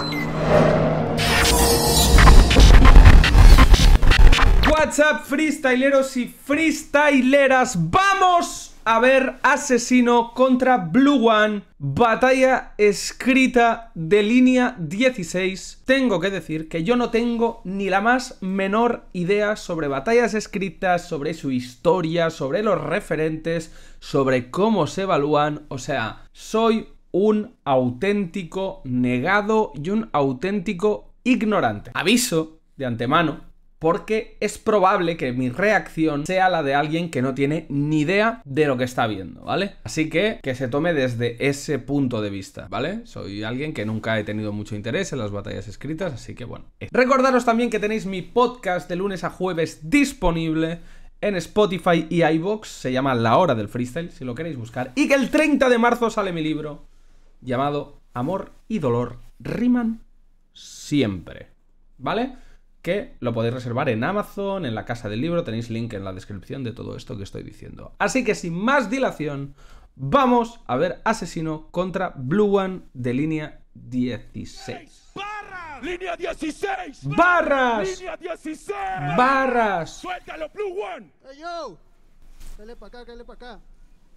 What's up, freestyleros y freestyleras. Vamos a ver Asesino contra Blue One, batalla escrita de línea 16. Tengo que decir que yo no tengo ni la más menor idea sobre batallas escritas, sobre su historia, sobre los referentes, sobre cómo se evalúan. O sea, soy un auténtico negado y un auténtico ignorante. Aviso de antemano, porque es probable que mi reacción sea la de alguien que no tiene ni idea de lo que está viendo, ¿vale? Así que se tome desde ese punto de vista, ¿vale? Soy alguien que nunca he tenido mucho interés en las batallas escritas, así que bueno. Recordaros también que tenéis mi podcast de lunes a jueves disponible en Spotify y iVoox, se llama La Hora del Freestyle, si lo queréis buscar, y que el 30 de marzo sale mi libro llamado Amor y Dolor riman siempre, ¿vale? Que lo podéis reservar en Amazon, en la casa del libro, tenéis link en la descripción de todo esto que estoy diciendo. Así que sin más dilación, vamos a ver Asesino contra Blue One de línea 16. ¡Barras! ¡Línea 16! ¡Barras! ¡Línea 16! ¡Barras! ¡Suéltalo, Blue One! ¡Hey, yo! Dale para acá, dale para acá.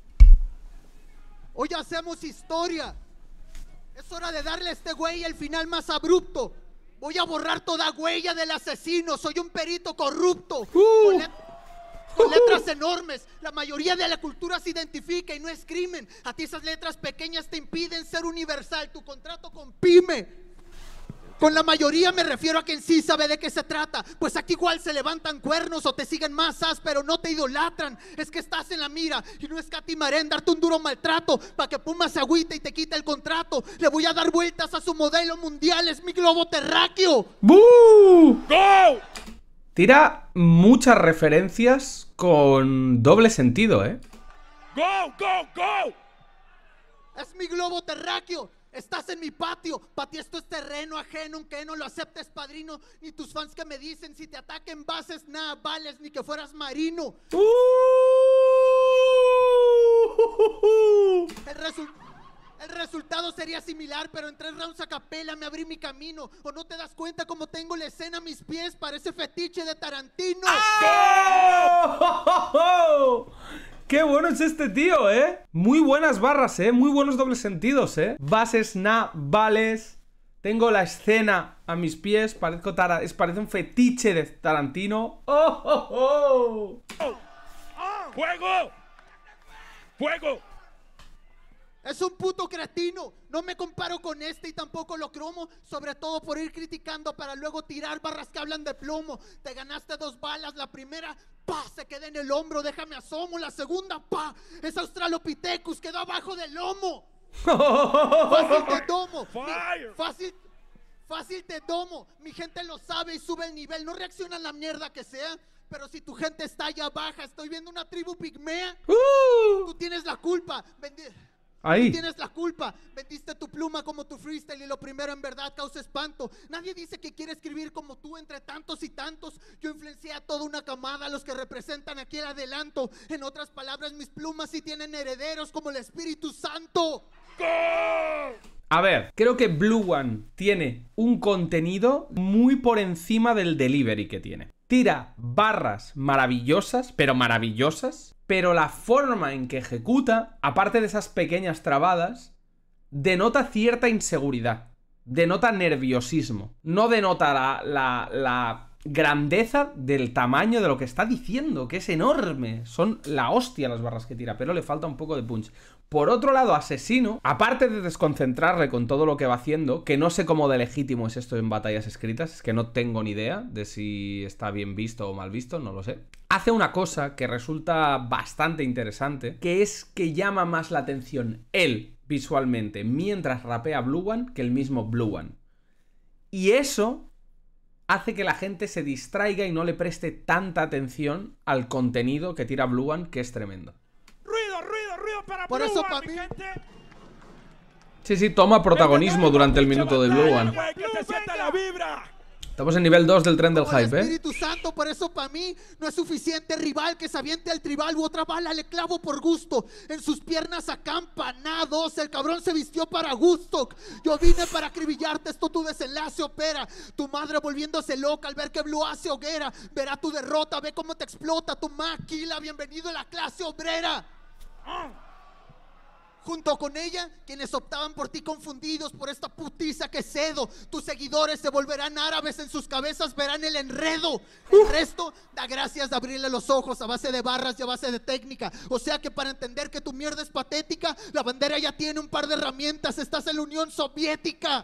Hoy hacemos historia. Es hora de darle a este güey el final más abrupto. Voy a borrar toda huella del asesino. Soy un perito corrupto. Con letras enormes. La mayoría de la cultura se identifica y no es crimen. A ti esas letras pequeñas te impiden ser universal. Tu contrato con PYME. Con la mayoría me refiero a quien sí sabe de qué se trata. Pues aquí igual se levantan cuernos o te siguen masas, pero no te idolatran. Es que estás en la mira y no escatimaré en darte un duro maltrato para que Puma se agüite y te quite el contrato. Le voy a dar vueltas a su modelo mundial, es mi globo terráqueo. ¡Bú! ¡Go! Tira muchas referencias con doble sentido, ¿eh? ¡Go, go, go! Es mi globo terráqueo. Estás en mi patio, para ti esto es terreno ajeno, aunque no lo aceptes, padrino. Ni tus fans que me dicen si te ataquen bases, nada vales, ni que fueras marino. El resultado sería similar, pero en 3 rounds a capela me abrí mi camino. ¿O no te das cuenta como tengo la escena a mis pies? Parece fetiche de Tarantino. ¡Oh! ¡Qué bueno es este tío, eh! Muy buenas barras, muy buenos dobles sentidos, bases, vales. Tengo la escena a mis pies. Parece un fetiche de Tarantino. ¡Oh, oh, oh! ¡Fuego! ¡Fuego! Es un puto cretino. No me comparo con este y tampoco lo cromo. Sobre todo por ir criticando para luego tirar barras que hablan de plomo. Te ganaste 2 balas. La primera, pa, se queda en el hombro. Déjame asomo. La segunda, pa, es Australopithecus. Quedó abajo del lomo. Fácil te domo. Fácil te domo. Mi gente lo sabe y sube el nivel. No reacciona a la mierda que sea. Pero si tu gente está allá baja, estoy viendo una tribu pigmea. Tú tienes la culpa. Ahí. Tú tienes la culpa, vendiste tu pluma como tu freestyle y lo primero en verdad causa espanto. Nadie dice que quiere escribir como tú entre tantos y tantos. Yo influencié a toda una camada, a los que representan aquí el adelanto. En otras palabras, mis plumas sí tienen herederos como el Espíritu Santo. A ver, creo que Blue One tiene un contenido muy por encima del delivery que tiene. Tira barras maravillosas, pero la forma en que ejecuta, aparte de esas pequeñas trabadas, denota cierta inseguridad, denota nerviosismo, no denota la grandeza del tamaño de lo que está diciendo, que es enorme. Son la hostia las barras que tira, pero le falta un poco de punch. Por otro lado, Asesino, aparte de desconcentrarle con todo lo que va haciendo, que no sé cómo de legítimo es esto en batallas escritas, es que no tengo ni idea de si está bien visto o mal visto, no lo sé. Hace una cosa que resulta bastante interesante, que es que llama más la atención él visualmente mientras rapea Blue One que el mismo Blue One. Y eso hace que la gente se distraiga y no le preste tanta atención al contenido que tira Blue One, que es tremendo. Ruido para Por Blue eso, One, papi. mi gente. Sí, toma protagonismo durante el minuto de Blue One. Que se sienta la vibra. Estamos en nivel 2 del tren del Como el hype, ¿eh? Espíritu Santo, por eso para mí no es suficiente rival que se aviente al tribal u otra bala le clavo por gusto. En sus piernas acampa, nados, el cabrón se vistió para gusto. Yo vine para acribillarte, esto tu desenlace opera. Tu madre volviéndose loca al ver que Blue hace hoguera. Verá tu derrota, ve cómo te explota tu maquila. Bienvenido a la clase obrera. Junto con ella, quienes optaban por ti confundidos por esta putiza que cedo. Tus seguidores se volverán árabes, en sus cabezas verán el enredo. El resto da gracias de abrirle los ojos a base de barras y a base de técnica. O sea que para entender que tu mierda es patética, la bandera ya tiene un par de herramientas. Estás en la Unión Soviética.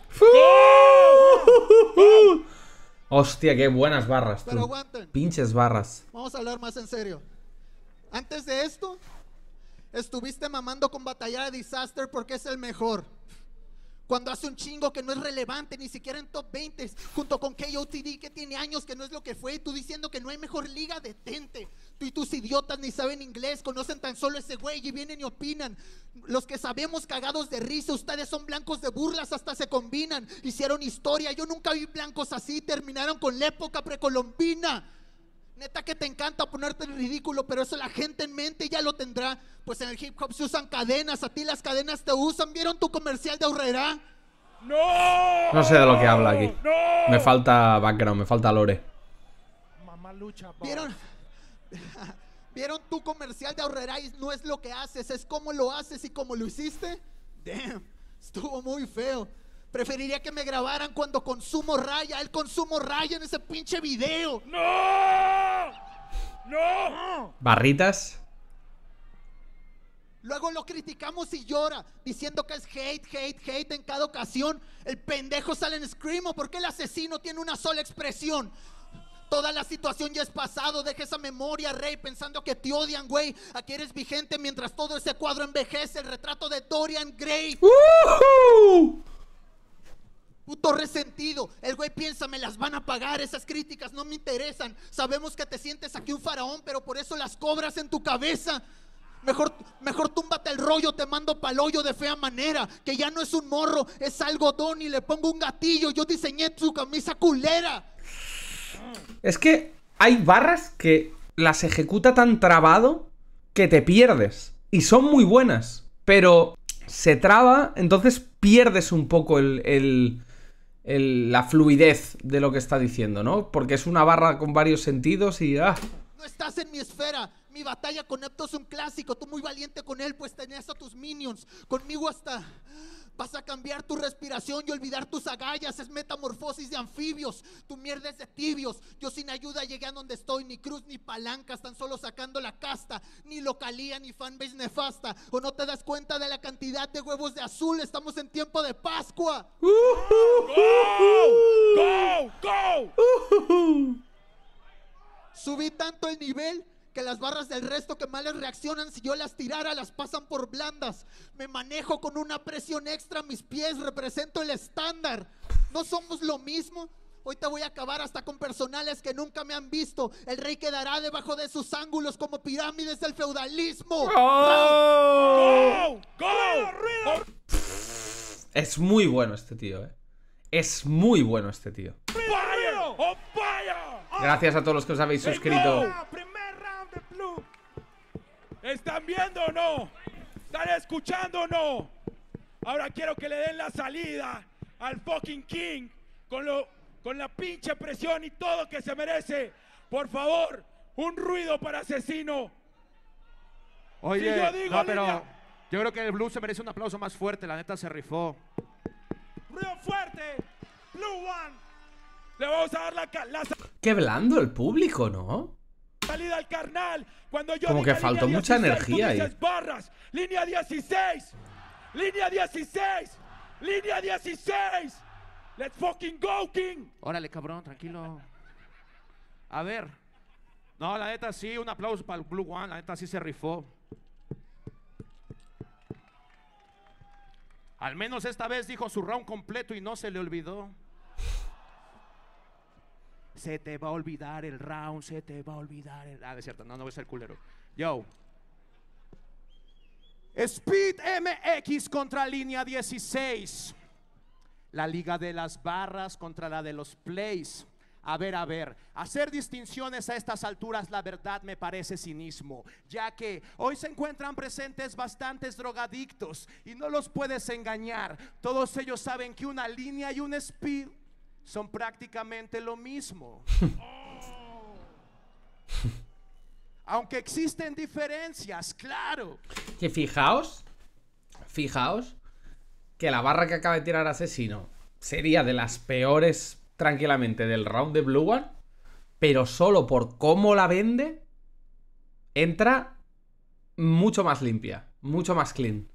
Hostia, qué buenas barras, tú. Pero aguanten. Pinches barras. Vamos a hablar más en serio. Antes de esto, estuviste mamando con Batalla de Disaster porque es el mejor. Cuando hace un chingo que no es relevante, ni siquiera en top 20, junto con KOTD que tiene años que no es lo que fue, y tú diciendo que no hay mejor liga, detente. Tú y tus idiotas ni saben inglés, conocen tan solo ese güey y vienen y opinan. Los que sabemos cagados de risa, ustedes son blancos de burlas, hasta se combinan. Hicieron historia, yo nunca vi blancos así, terminaron con la época precolombina. Neta que te encanta ponerte en ridículo, pero eso la gente en mente ya lo tendrá. Pues en el hip hop se usan cadenas, a ti las cadenas te usan. ¿Vieron tu comercial de Aurrera? ¡No! No sé de lo que habla aquí. ¡No! Me falta background, me falta lore. Mamá lucha, pa. ¿Vieron tu comercial de Aurrera? Y no es lo que haces, es cómo lo haces y cómo lo hiciste. Damn, estuvo muy feo. Preferiría que me grabaran cuando consumo raya. El consumo raya en ese pinche video. ¡No! ¡No! Barritas. Luego lo criticamos y llora, diciendo que es hate en cada ocasión. El pendejo sale en Screamo porque el asesino tiene una sola expresión. Toda la situación ya es pasado, deja esa memoria, rey, pensando que te odian, güey. Aquí eres vigente mientras todo ese cuadro envejece. El retrato de Dorian Gray. Puto resentido, el güey piensa, me las van a pagar, esas críticas no me interesan. Sabemos que te sientes aquí un faraón, pero por eso las cobras en tu cabeza. Mejor túmbate el rollo, te mando pa'l hoyo de fea manera. Que ya no es un morro, es algodón y le pongo un gatillo. Yo diseñé tu camisa culera. Es que hay barras que las ejecuta tan trabado que te pierdes. Y son muy buenas, pero se traba, entonces pierdes un poco la fluidez de lo que está diciendo, ¿no? Porque es una barra con varios sentidos y... No estás en mi esfera. Mi batalla con Nepto es un clásico. Tú muy valiente con él, pues tenías a tus minions. Conmigo hasta vas a cambiar tu respiración y olvidar tus agallas. Es metamorfosis de anfibios. Tu mierda es de tibios. Yo sin ayuda llegué a donde estoy. Ni cruz ni palancas, tan solo sacando la casta. Ni localía ni fanbase nefasta. ¿O no te das cuenta de la cantidad de huevos de azul? Estamos en tiempo de Pascua. ¡Go! ¡Go! Subí tanto el nivel que las barras del resto que más les reaccionan, si yo las tirara, las pasan por blandas. Me manejo con una presión extra, mis pies represento el estándar. No somos lo mismo. Hoy te voy a acabar hasta con personales que nunca me han visto. El rey quedará debajo de sus ángulos como pirámides del feudalismo. ¡Go! ¡Go! Es muy bueno este tío, ¿eh? Es muy bueno este tío. ¡Fire! ¡On fire! Gracias a todos los que os habéis suscrito. Primer round de Blue. ¿Están viendo o no? ¿Están escuchando o no? Ahora quiero que le den la salida al fucking King con la pinche presión y todo que se merece. Por favor, un ruido para Asesino. Oye, Si yo digo, no, pero línea. yo creo que el Blue se merece un aplauso más fuerte. La neta se rifó. Ruido fuerte. Blue One. Le vamos a dar la Qué blando el público, ¿no? salida al carnal. Cuando yo Como diga que faltó línea mucha 16, energía tú ahí. dices barras. Línea 16. Línea 16. Línea 16. Let's fucking go, King. Órale, cabrón, tranquilo. A ver. No, la neta sí, un aplauso para el Blue One. La neta sí se rifó. Al menos esta vez dijo su round completo y no se le olvidó. Se te va a olvidar el round, se te va a olvidar el... Ah, es cierto, no voy a ser culero. Yo. Speed MX contra Línea 16. La liga de las barras contra la de los plays. A ver, hacer distinciones a estas alturas, la verdad me parece cinismo, ya que hoy se encuentran presentes bastantes drogadictos y no los puedes engañar. Todos ellos saben que una línea y un speed son prácticamente lo mismo. Aunque existen diferencias, claro. Que fijaos que la barra que acaba de tirar Asesino sería de las peores tranquilamente del round de Blue One, pero solo por cómo la vende entra mucho más limpia, mucho más clean.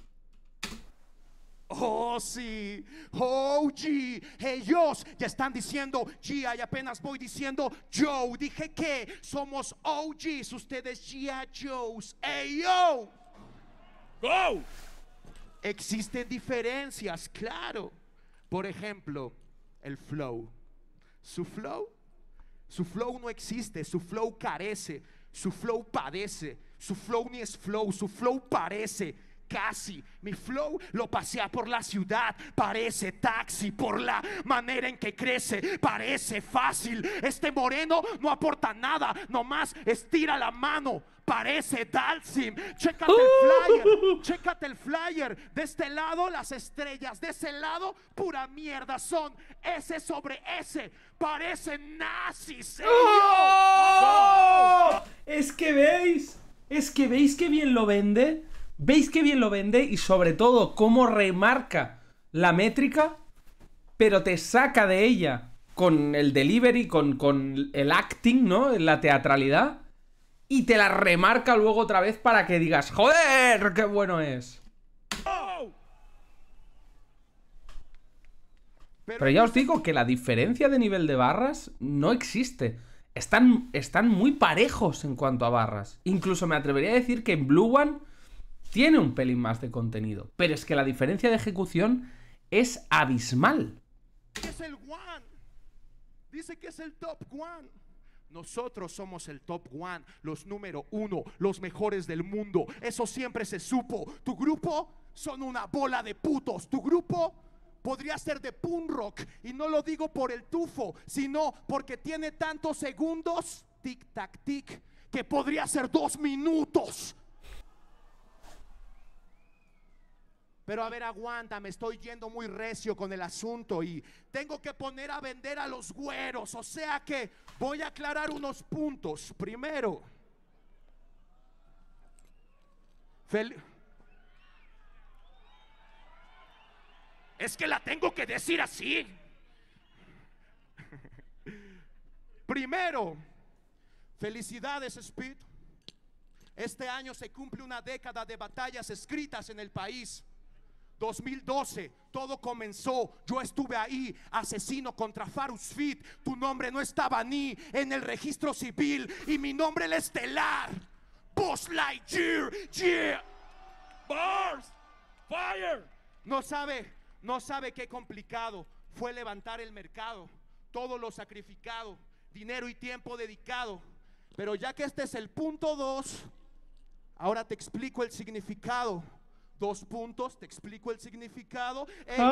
Oh, sí, oh, G, ellos ya están diciendo G, y apenas voy diciendo Joe. Dije que somos OGs, ustedes G.I. Joes. Hey, yo. Go. Existen diferencias, claro. Por ejemplo, el flow. Su flow no existe, su flow carece, su flow padece, su flow ni es flow, su flow parece. Casi, mi flow lo pasea por la ciudad, parece taxi por la manera en que crece, parece fácil. Este moreno no aporta nada, nomás estira la mano, parece Dalsim. Chécate el flyer. De este lado las estrellas, de ese lado pura mierda, son S sobre S, parecen nazis. ¡Oh! Es que veis que bien lo vende. ¿Veis qué bien lo vende? Y sobre todo, cómo remarca la métrica, pero te saca de ella con el delivery, con el acting, ¿no? La teatralidad. Y te la remarca luego otra vez para que digas, ¡joder! ¡Qué bueno es! Pero ya os digo que la diferencia de nivel de barras no existe. Están muy parejos en cuanto a barras. Incluso me atrevería a decir que en Blue One tiene un pelín más de contenido, pero es que la diferencia de ejecución es abismal. Es el one. Dice que es el top one. Nosotros somos el top one, los número uno, los mejores del mundo. Eso siempre se supo. Tu grupo son una bola de putos. Tu grupo podría ser de punk rock, y no lo digo por el tufo, sino porque tiene tantos segundos, tic tac tic, que podría ser 2 minutos. Pero a ver, aguanta, me estoy yendo muy recio con el asunto y tengo que poner a vender a los güeros. O sea que voy a aclarar unos puntos. Primero, es que la tengo que decir así. Primero, felicidades, Speed. Este año se cumple una década de batallas escritas en el país. 2012, todo comenzó, yo estuve ahí, Asesino contra Farus Fit. Tu nombre no estaba ni en el registro civil y mi nombre el estelar, Buzz Lightyear, yeah. Bars. Fire. No sabe qué complicado fue levantar el mercado, todo lo sacrificado, dinero y tiempo dedicado. Pero ya que este es el punto 2, ahora te explico el significado. 2 puntos, te explico el significado.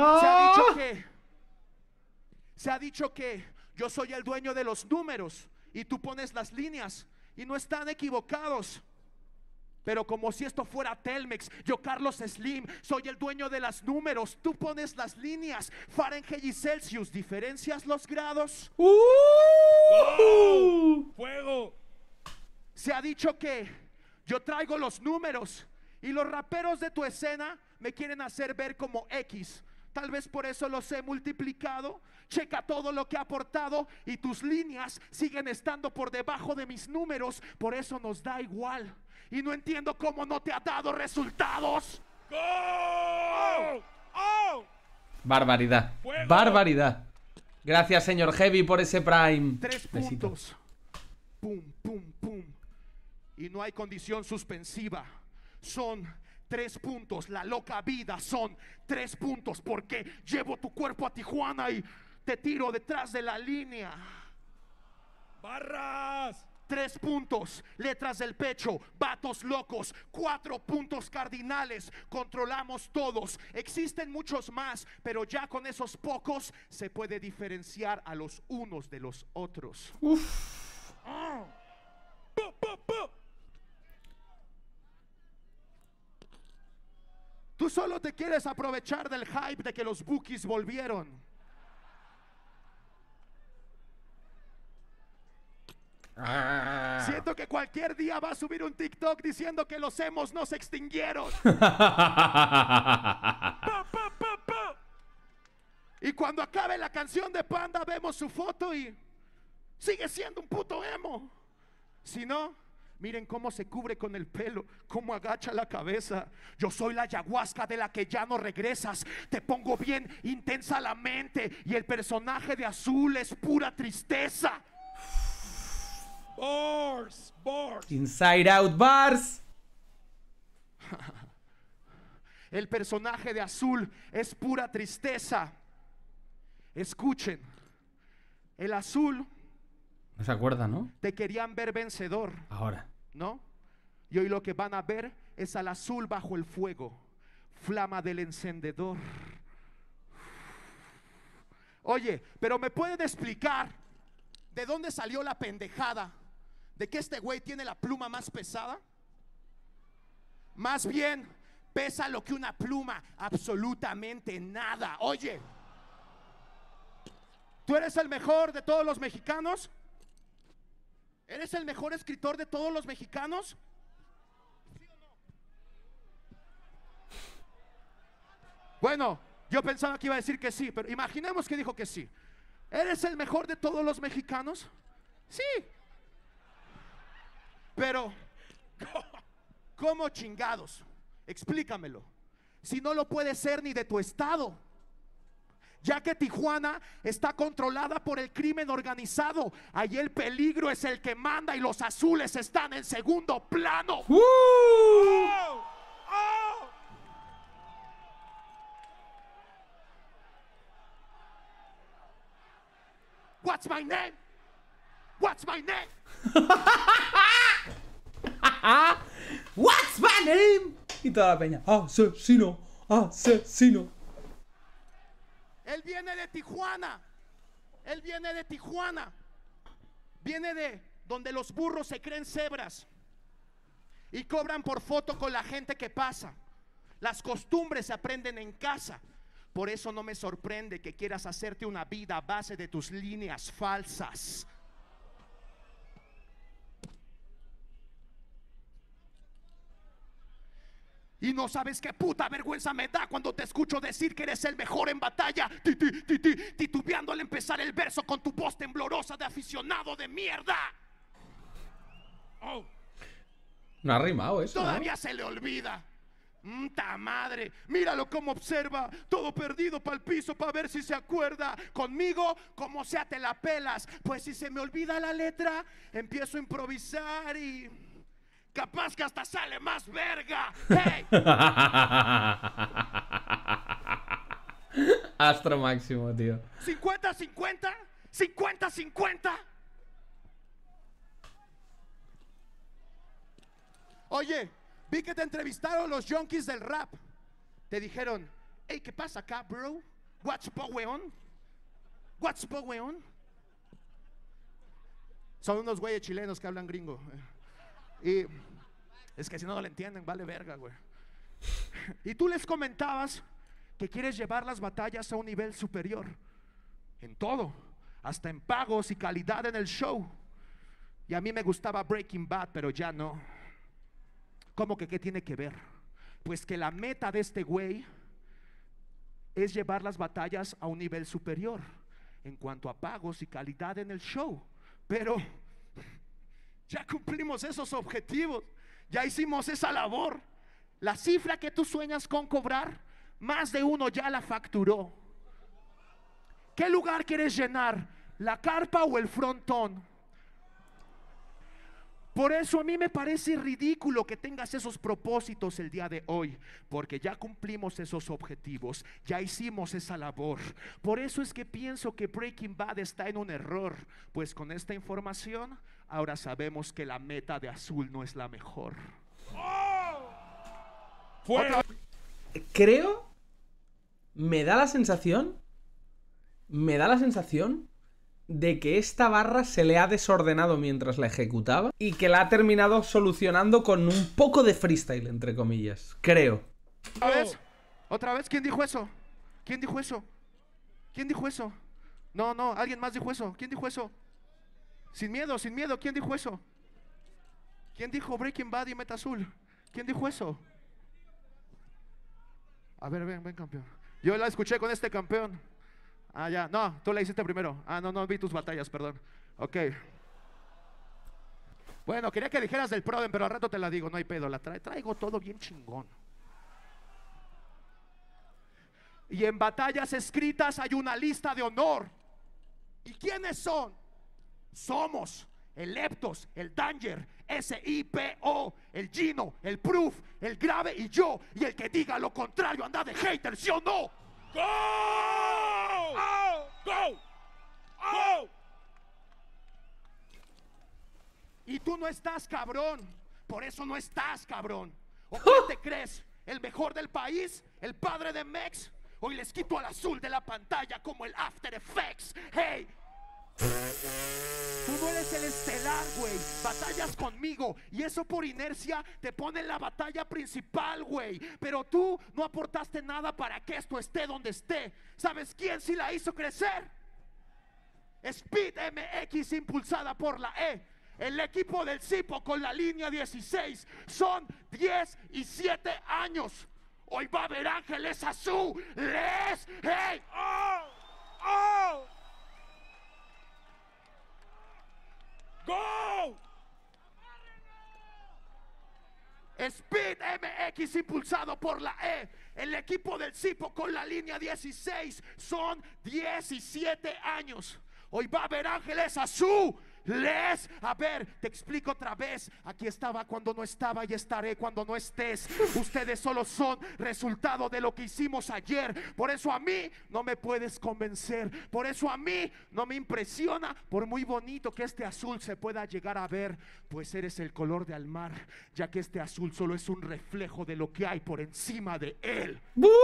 Se ha dicho que yo soy el dueño de los números y tú pones las líneas y no están equivocados. Pero como si esto fuera Telmex, yo Carlos Slim soy el dueño de los números, tú pones las líneas, Fahrenheit y Celsius, ¿diferencias los grados? Fuego. Se ha dicho que yo traigo los números y los raperos de tu escena me quieren hacer ver como X. Tal vez por eso los he multiplicado. Checa todo lo que he aportado y tus líneas siguen estando por debajo de mis números. Por eso nos da igual. Y no entiendo cómo no te ha dado resultados. ¡Go! ¡Oh! Barbaridad. ¡Fuego! Barbaridad. Gracias, señor Heavy, por ese Prime. 3 Besito. puntos. Pum, pum, pum. Y no hay condición suspensiva. Son 3 puntos. La loca vida son 3 puntos. Porque llevo tu cuerpo a Tijuana y te tiro detrás de la línea. Barras. 3 puntos, letras del pecho, vatos locos, 4 puntos cardinales, controlamos todos. Existen muchos más, pero ya con esos pocos se puede diferenciar a los unos de los otros. Tú solo te quieres aprovechar del hype de que los Bookies volvieron. Siento que cualquier día va a subir un TikTok diciendo que los emos no se extinguieron. Y cuando acabe la canción de Panda vemos su foto y sigue siendo un puto emo. Si no, miren cómo se cubre con el pelo, cómo agacha la cabeza. Yo soy la ayahuasca de la que ya no regresas. Te pongo bien intensa la mente y el personaje de azul es pura tristeza. Bars. Inside Out Bars. El personaje de azul es pura tristeza. Escuchen, el azul No se acuerda, ¿no? te querían ver vencedor, Ahora. ¿no? Y hoy lo que van a ver es al azul bajo el fuego, flama del encendedor. Oye, pero ¿me pueden explicar de dónde salió la pendejada de que este güey tiene la pluma más pesada? Más bien, pesa lo que una pluma, absolutamente nada. Oye, ¿tú eres el mejor de todos los mexicanos? ¿Eres el mejor escritor de todos los mexicanos? ¿Sí o no? Bueno, yo pensaba que iba a decir que sí, pero imaginemos que dijo que sí. ¿Eres el mejor de todos los mexicanos? Sí. Pero, ¿cómo chingados? Explícamelo. Si no lo puede ser ni de tu estado, ya que Tijuana está controlada por el crimen organizado. Ahí el peligro es el que manda y los azules están en segundo plano. What's my name? What's my name? What's my name? Y toda la peña. Asesino, asesino. Él viene de Tijuana. Él viene de Tijuana. Viene de donde los burros se creen cebras y cobran por foto con la gente que pasa. Las costumbres se aprenden en casa. Por eso no me sorprende que quieras hacerte una vida a base de tus líneas falsas. Y no sabes qué puta vergüenza me da cuando te escucho decir que eres el mejor en batalla, titubeando al empezar el verso con tu voz temblorosa de aficionado de mierda. No ha rimado eso, Todavía se le olvida. ¡Ta madre! Míralo cómo observa, todo perdido pa'l piso para ver si se acuerda. Conmigo, como sea, te la pelas. Pues si se me olvida la letra, empiezo a improvisar y capaz que hasta sale más verga. ¡Hey! Astro máximo, tío. 50-50, 50-50. Oye, vi que te entrevistaron los junkies del rap. Te dijeron, hey, ¿qué pasa acá, bro? What's going on? What's going on? Son unos güeyes chilenos que hablan gringo. Y es que si no lo entienden, vale verga, güey. Y tú les comentabas que quieres llevar las batallas a un nivel superior. En todo, hasta en pagos y calidad en el show. Y a mí me gustaba Breaking Bad, pero ya no. ¿Cómo que qué tiene que ver? Pues que la meta de este güey es llevar las batallas a un nivel superior en cuanto a pagos y calidad en el show. Pero ya cumplimos esos objetivos, ya hicimos esa labor. La cifra que tú sueñas con cobrar, más de uno ya la facturó. ¿Qué lugar quieres llenar? ¿La carpa o el frontón? Por eso a mí me parece ridículo que tengas esos propósitos el día de hoy, porque ya cumplimos esos objetivos, ya hicimos esa labor. Por eso es que pienso que Breaking Bad está en un error, pues con esta información ahora sabemos que la meta de Azul no es la mejor. Fuera. Creo, me da la sensación de que esta barra se le ha desordenado mientras la ejecutaba y que la ha terminado solucionando con un poco de freestyle, entre comillas. Creo. ¿Otra vez? ¿Otra vez? ¿Quién dijo eso? ¿Quién dijo eso? ¿Quién dijo eso? No, no, alguien más dijo eso. ¿Quién dijo eso? Sin miedo, ¿quién dijo eso? ¿Quién dijo Breaking Bad y Meta Azul? ¿Quién dijo eso? A ver, ven, campeón. Yo la escuché con este campeón. Ah, ya, no, tú la hiciste primero. Ah, no vi tus batallas, perdón. Ok. Bueno, quería que dijeras del Proden, pero al rato te la digo, no hay pedo. Traigo todo bien chingón. Y en batallas escritas hay una lista de honor. ¿Y quiénes son? Somos el Leptos, el Danger, SIPO, el Gino, el Proof, el Grave y yo. Y el que diga lo contrario anda de hater, ¿sí o no? ¡Go! ¡Go! ¡Go! Y tú no estás, cabrón. Por eso no estás, cabrón. ¿O qué te crees? ¿El mejor del país? ¿El padre de Mex? Hoy les quito al azul de la pantalla como el After Effects. ¡Hey! Tú no eres el estelar, güey. Batallas conmigo y eso por inercia te pone en la batalla principal, güey. Pero tú no aportaste nada para que esto esté donde esté. ¿Sabes quién sí la hizo crecer? Speed MX impulsada por la E. El equipo del Cipo con la línea 16 son 10 y 7 años. Hoy va a haber Ángeles Azules. ¡Hey! ¡Oh! ¡Go! Speed MX impulsado por la E. El equipo del Cipo con la línea 16 son 17 años. Hoy va a haber Ángeles Azules. A ver, te explico otra vez. Aquí estaba cuando no estaba y estaré cuando no estés. Ustedes solo son resultado de lo que hicimos ayer. Por eso a mí no me puedes convencer. Por eso a mí no me impresiona, por muy bonito que este azul se pueda llegar a ver, pues eres el color del mar, ya que este azul solo es un reflejo de lo que hay por encima de él.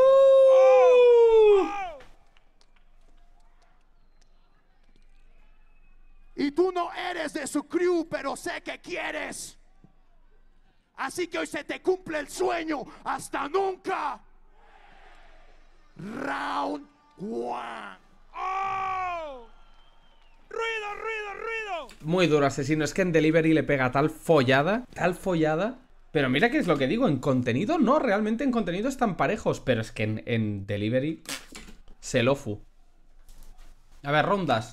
Y tú no eres de su crew, pero sé que quieres. Así que hoy se te cumple el sueño. ¡Hasta nunca! Round 1. ¡Oh! ¡Ruido! Muy duro, Asesino. Es que en Delivery le pega tal follada. Pero mira qué es lo que digo. En contenido no, realmente en contenido están parejos. Pero es que en Delivery se lofu. A ver, rondas.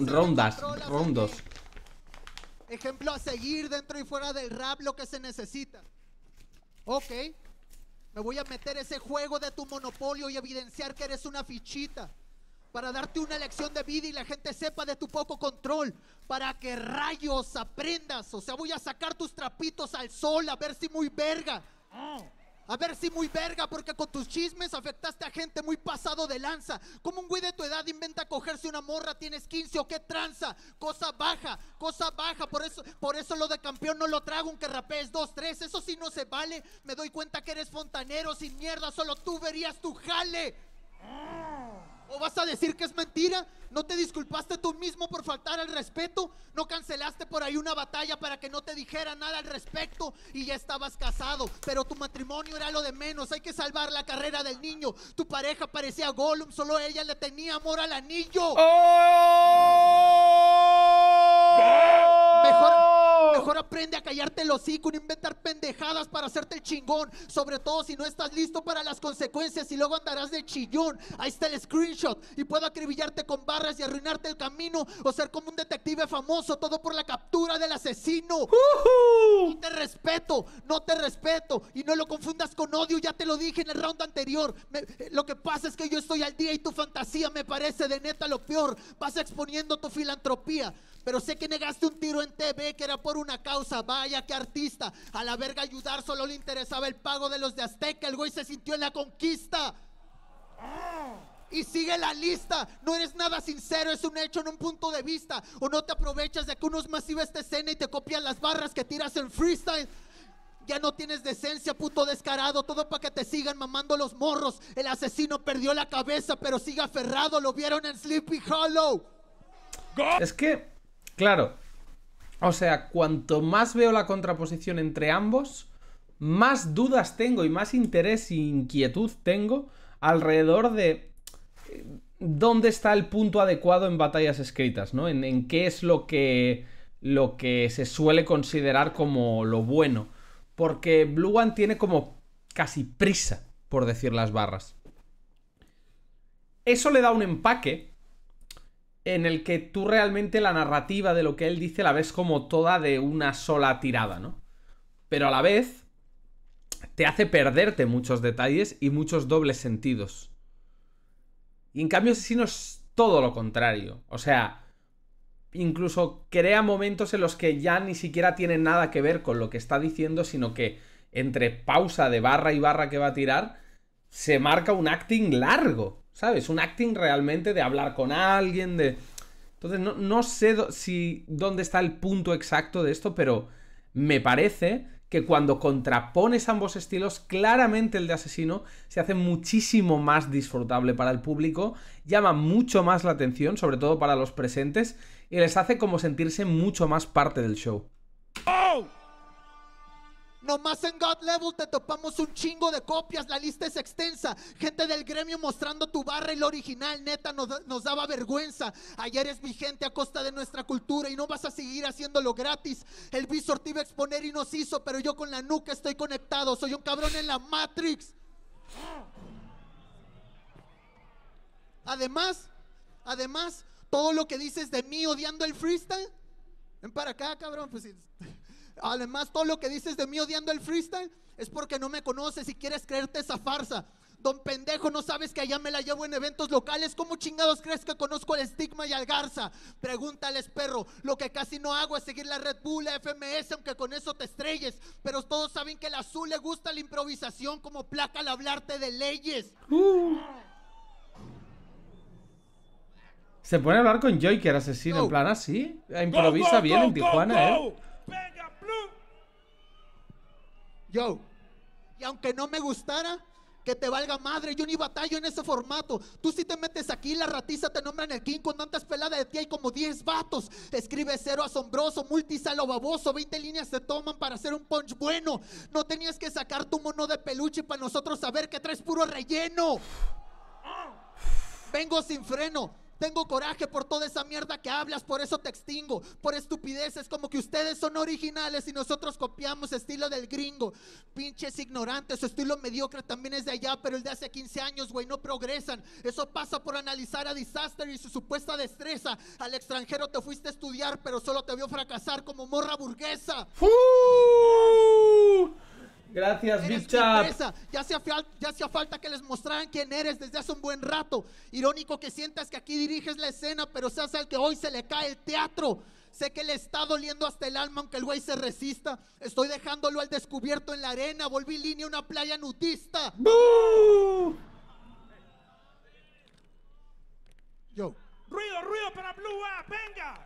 Ejemplo a seguir dentro y fuera del rap, lo que se necesita. Ok, me voy a meter ese juego de tu monopolio y evidenciar que eres una fichita, para darte una lección de vida y la gente sepa de tu poco control, para que rayos aprendas. O sea, voy a sacar tus trapitos al sol, a ver si muy verga. A ver si muy verga, porque con tus chismes afectaste a gente muy pasado de lanza. Como un güey de tu edad inventa cogerse una morra, tienes 15 o qué tranza. Cosa baja, por eso lo de campeón no lo trago, aunque rapees 2, 3, eso sí no se vale. Me doy cuenta que eres fontanero sin mierda, solo tú verías tu jale. ¿O vas a decir que es mentira? ¿No te disculpaste tú mismo por faltar al respeto? ¿No cancelaste por ahí una batalla para que no te dijera nada al respecto? Y ya estabas casado, pero tu matrimonio era lo de menos. Hay que salvar la carrera del niño. Tu pareja parecía Gollum, solo ella le tenía amor al anillo. Mejor aprende a callarte el hocico y no inventar pendejadas para hacerte el chingón. Sobre todo si no estás listo para las consecuencias y luego andarás de chillón. Ahí está el screenshot y puedo acribillarte con barras y arruinarte el camino, o ser como un detective famoso, todo por la captura del asesino. No te respeto y no lo confundas con odio, ya te lo dije en el round anterior. Lo que pasa es que yo estoy al día y tu fantasía me parece de neta lo peor. Vas exponiendo tu filantropía, pero sé que negaste un tiro en TV que era por una causa cosa, vaya que artista. A la verga ayudar, solo le interesaba el pago de los de Azteca. El güey se sintió en la conquista. Y sigue la lista. No eres nada sincero, es un hecho, no un punto de vista. O no te aprovechas de que uno es masivo esta escena y te copian las barras que tiras en freestyle. Ya no tienes decencia, puto descarado. Todo para que te sigan mamando los morros. El asesino perdió la cabeza, pero sigue aferrado. Lo vieron en Sleepy Hollow. Es que, claro, o sea, cuanto más veo la contraposición entre ambos, más dudas tengo y más interés e inquietud tengo alrededor de dónde está el punto adecuado en batallas escritas, ¿no? En qué es lo que se suele considerar como lo bueno. Porque Blue One tiene como casi prisa por decir las barras. Eso le da un empaque en el que tú realmente la narrativa de lo que él dice la ves como toda de una sola tirada, ¿no? Pero a la vez te hace perderte muchos detalles y muchos dobles sentidos. Y en cambio Asesino es todo lo contrario. O sea, incluso crea momentos en los que ya ni siquiera tienen nada que ver con lo que está diciendo, sino que entre pausa de barra y barra que va a tirar, se marca un acting largo, ¿sabes? Un acting realmente de hablar con alguien, de... Entonces no sé dónde está el punto exacto de esto, pero me parece que cuando contrapones ambos estilos, claramente el de Asesino se hace muchísimo más disfrutable para el público, llama mucho más la atención, sobre todo para los presentes, y les hace como sentirse mucho más parte del show. ¡Oh! Nomás en God Level te topamos un chingo de copias, la lista es extensa. Gente del gremio mostrando tu barra y lo original, neta, nos daba vergüenza. Ayer es vigente a costa de nuestra cultura y no vas a seguir haciéndolo gratis. El Visor te iba a exponer y nos hizo, pero yo con la nuca estoy conectado. Soy un cabrón en la Matrix. Además, todo lo que dices de mí odiando el freestyle. Ven para acá, cabrón, pues... Además, todo lo que dices de mí odiando el freestyle es porque no me conoces y quieres creerte esa farsa. Don pendejo, no sabes que allá me la llevo en eventos locales. ¿Cómo chingados crees que conozco el estigma y al Garza? Pregúntales, perro. Lo que casi no hago es seguir la Red Bull, la FMS, aunque con eso te estrelles. Pero todos saben que al azul le gusta la improvisación como placa al hablarte de leyes. Se pone a hablar con Joyker Asesino, en plan así. Improvisa bien en Tijuana, Venga, Blue. Yo, y aunque no me gustara, que te valga madre, yo ni batallo en ese formato. Tú si te metes aquí, la ratiza te nombran el king. Cuando andas pelada de ti hay como 10 vatos. Escribe cero asombroso, multisalo baboso. 20 líneas te toman para hacer un punch bueno. No tenías que sacar tu mono de peluche para nosotros saber que traes puro relleno. Vengo sin freno. Tengo coraje por toda esa mierda que hablas, por eso te extingo. Por estupideces como que ustedes son originales y nosotros copiamos estilo del gringo. Pinches ignorantes, su estilo mediocre también es de allá, pero el de hace 15 años, güey, no progresan. Eso pasa por analizar a Disaster y su supuesta destreza. Al extranjero te fuiste a estudiar, pero solo te vio fracasar como morra burguesa. Gracias, Eres Big Chap. ya hacía falta que les mostraran quién eres desde hace un buen rato. Irónico que sientas que aquí diriges la escena, pero seas el que hoy se le cae el teatro. Sé que le está doliendo hasta el alma aunque el güey se resista. Estoy dejándolo al descubierto en la arena. Volví línea una playa nudista. ¡Bú! Yo. Ruido para Blue One, venga.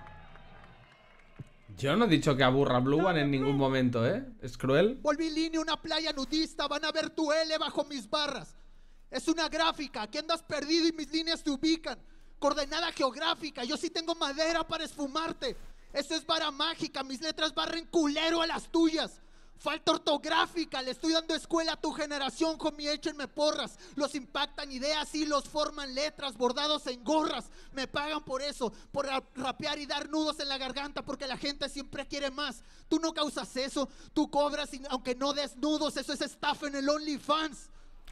Yo no he dicho que aburra Blue One en ningún momento, ¿eh? Es cruel. Volví línea una playa nudista. Van a ver tu L bajo mis barras. Es una gráfica. Aquí andas perdido y mis líneas te ubican. Coordenada geográfica. Yo sí tengo madera para esfumarte. Eso es vara mágica. Mis letras barren culero a las tuyas. Falta ortográfica. Le estoy dando escuela a tu generación, homie. Échenme porras. Los impactan ideas y los forman letras bordados en gorras. Me pagan por eso, por rapear y dar nudos en la garganta, porque la gente siempre quiere más. Tú no causas eso. Tú cobras aunque no des nudos. Eso es estafa en el OnlyFans.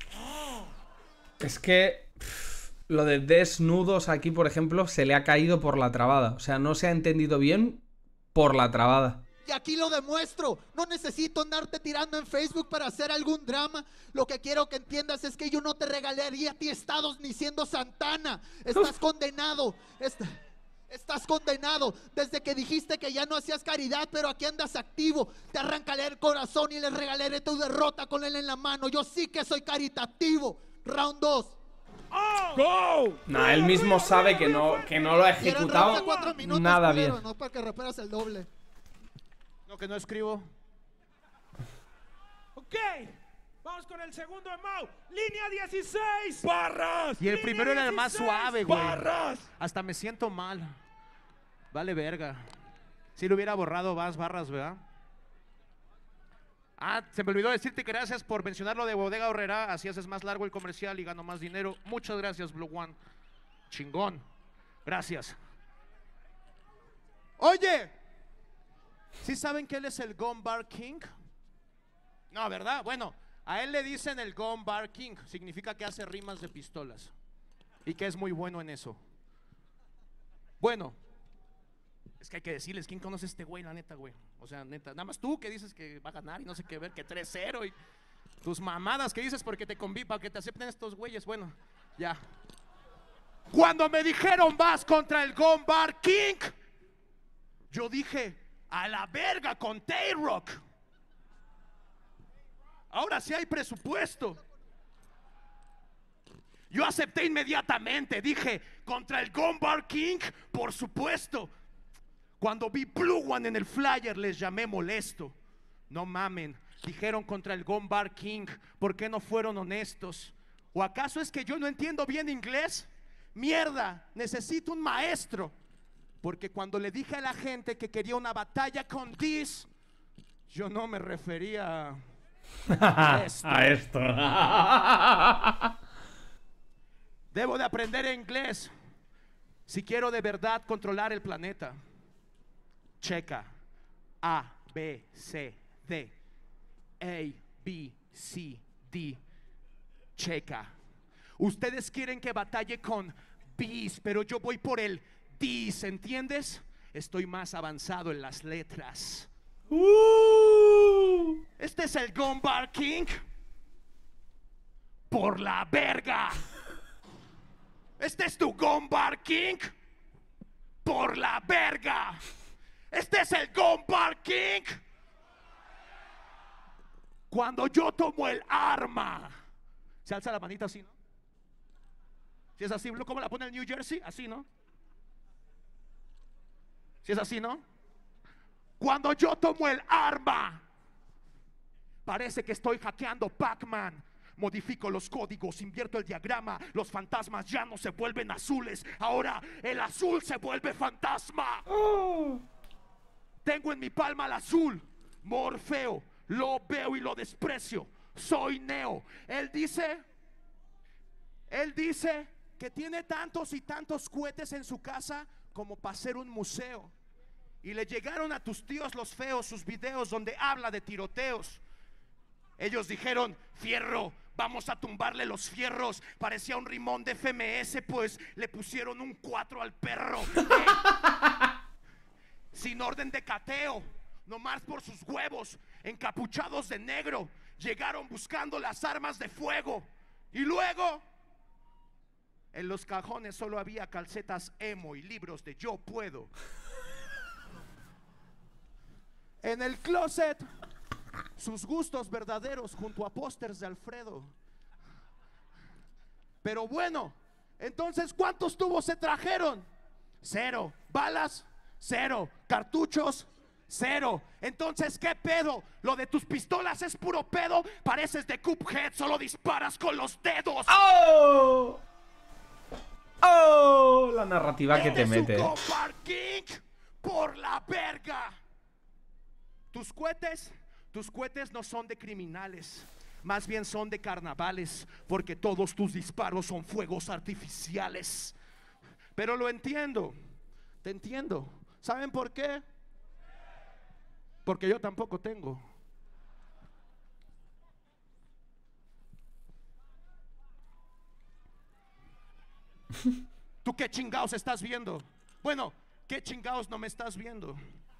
Es que lo de desnudos aquí, por ejemplo, se le ha caído por la trabada. O sea, no se ha entendido bien por la trabada. Y aquí lo demuestro. No necesito andarte tirando en Facebook para hacer algún drama. Lo que quiero que entiendas es que yo no te regalaría a ti estados ni siendo Santana. Estás condenado. Esta estás condenado. Desde que dijiste que ya no hacías caridad, pero aquí andas activo. Te arrancaré el corazón y le regalaré tu derrota con él en la mano. Yo sí que soy caritativo. Round 2. ¡Go! Nah, él mismo sabe que no lo ha Y eran rounds ejecutado de 4 minutos, nada culero, bien. no para que reparas el doble. No, que no escribo. Ok, vamos con el segundo en Mau. Línea 16. Barras. Y el Línea primero era el más 16, suave, güey. Barras. Hasta me siento mal. Vale verga. Si lo hubiera borrado más barras, ¿verdad? Ah, se me olvidó decirte que gracias por mencionar lo de Bodega Aurrerá. Así haces más largo el comercial y gano más dinero. Muchas gracias, Blue One. Chingón. Gracias. Oye, ¿sí saben que él es el Gun Bar King? No, ¿verdad? Bueno, a él le dicen el Gun Bar King. Significa que hace rimas de pistolas y que es muy bueno en eso. Bueno, es que hay que decirles, ¿quién conoce a este güey, la neta, güey? O sea, neta, nada más tú que dices que va a ganar y no sé qué ver, que 3-0 y tus mamadas que dices porque te conví, para que te acepten estos güeyes. Bueno, ya. Cuando me dijeron vas contra el Gun Bar King, yo dije, a la verga con Tay-Rock. Ahora sí hay presupuesto. Yo acepté inmediatamente, dije, contra el Gun Bar King, por supuesto. Cuando vi Blue One en el flyer les llamé molesto. No mamen, dijeron contra el Gun Bar King, ¿por qué no fueron honestos? ¿O acaso es que yo no entiendo bien inglés? Mierda, necesito un maestro. Porque cuando le dije a la gente que quería una batalla con Diz, yo no me refería a esto. A esto. Debo de aprender inglés si quiero de verdad controlar el planeta. Checa. A, B, C, D. A, B, C, D. Checa. Ustedes quieren que batalle con B's, pero yo voy por el D's, ¿entiendes? Estoy más avanzado en las letras. Este es el Gun Bar King. Por la verga. Este es tu Gun Bar King. Por la verga. Este es el Gun Bar King. Cuando yo tomo el arma. Se alza la manita así, ¿no? Si es así, ¿cómo la pone el New Jersey? Así, ¿no? Si es así, ¿no? Cuando yo tomo el arma, parece que estoy hackeando Pac-Man. Modifico los códigos, invierto el diagrama. Los fantasmas ya no se vuelven azules. Ahora el azul se vuelve fantasma. Tengo en mi palma el azul. Morfeo, lo veo y lo desprecio. Soy Neo. Él dice que tiene tantos y tantos cohetes en su casa como para ser un museo. Y le llegaron a tus tíos los feos sus videos donde habla de tiroteos. Ellos dijeron, fierro, vamos a tumbarle los fierros. Parecía un rimón de FMS, pues le pusieron un 4 al perro. Sin orden de cateo, nomás por sus huevos, encapuchados de negro, llegaron buscando las armas de fuego. Y luego, en los cajones solo había calcetas emo y libros de Yo Puedo. En el closet, sus gustos verdaderos junto a pósters de Alfredo. Pero bueno, entonces ¿cuántos tubos se trajeron? 0. ¿Balas? 0. ¿Cartuchos? 0. Entonces, ¿qué pedo? Lo de tus pistolas es puro pedo. Pareces de Cuphead, solo disparas con los dedos. ¡Oh! ¡Oh! La narrativa que te Eres mete. un Gun Bar King por la verga. Tus cohetes no son de criminales, más bien son de carnavales, porque todos tus disparos son fuegos artificiales. Pero lo entiendo, te entiendo. ¿Saben por qué? Porque yo tampoco tengo. ¿Tú qué chingados estás viendo? Bueno, ¿qué chingados no me estás viendo?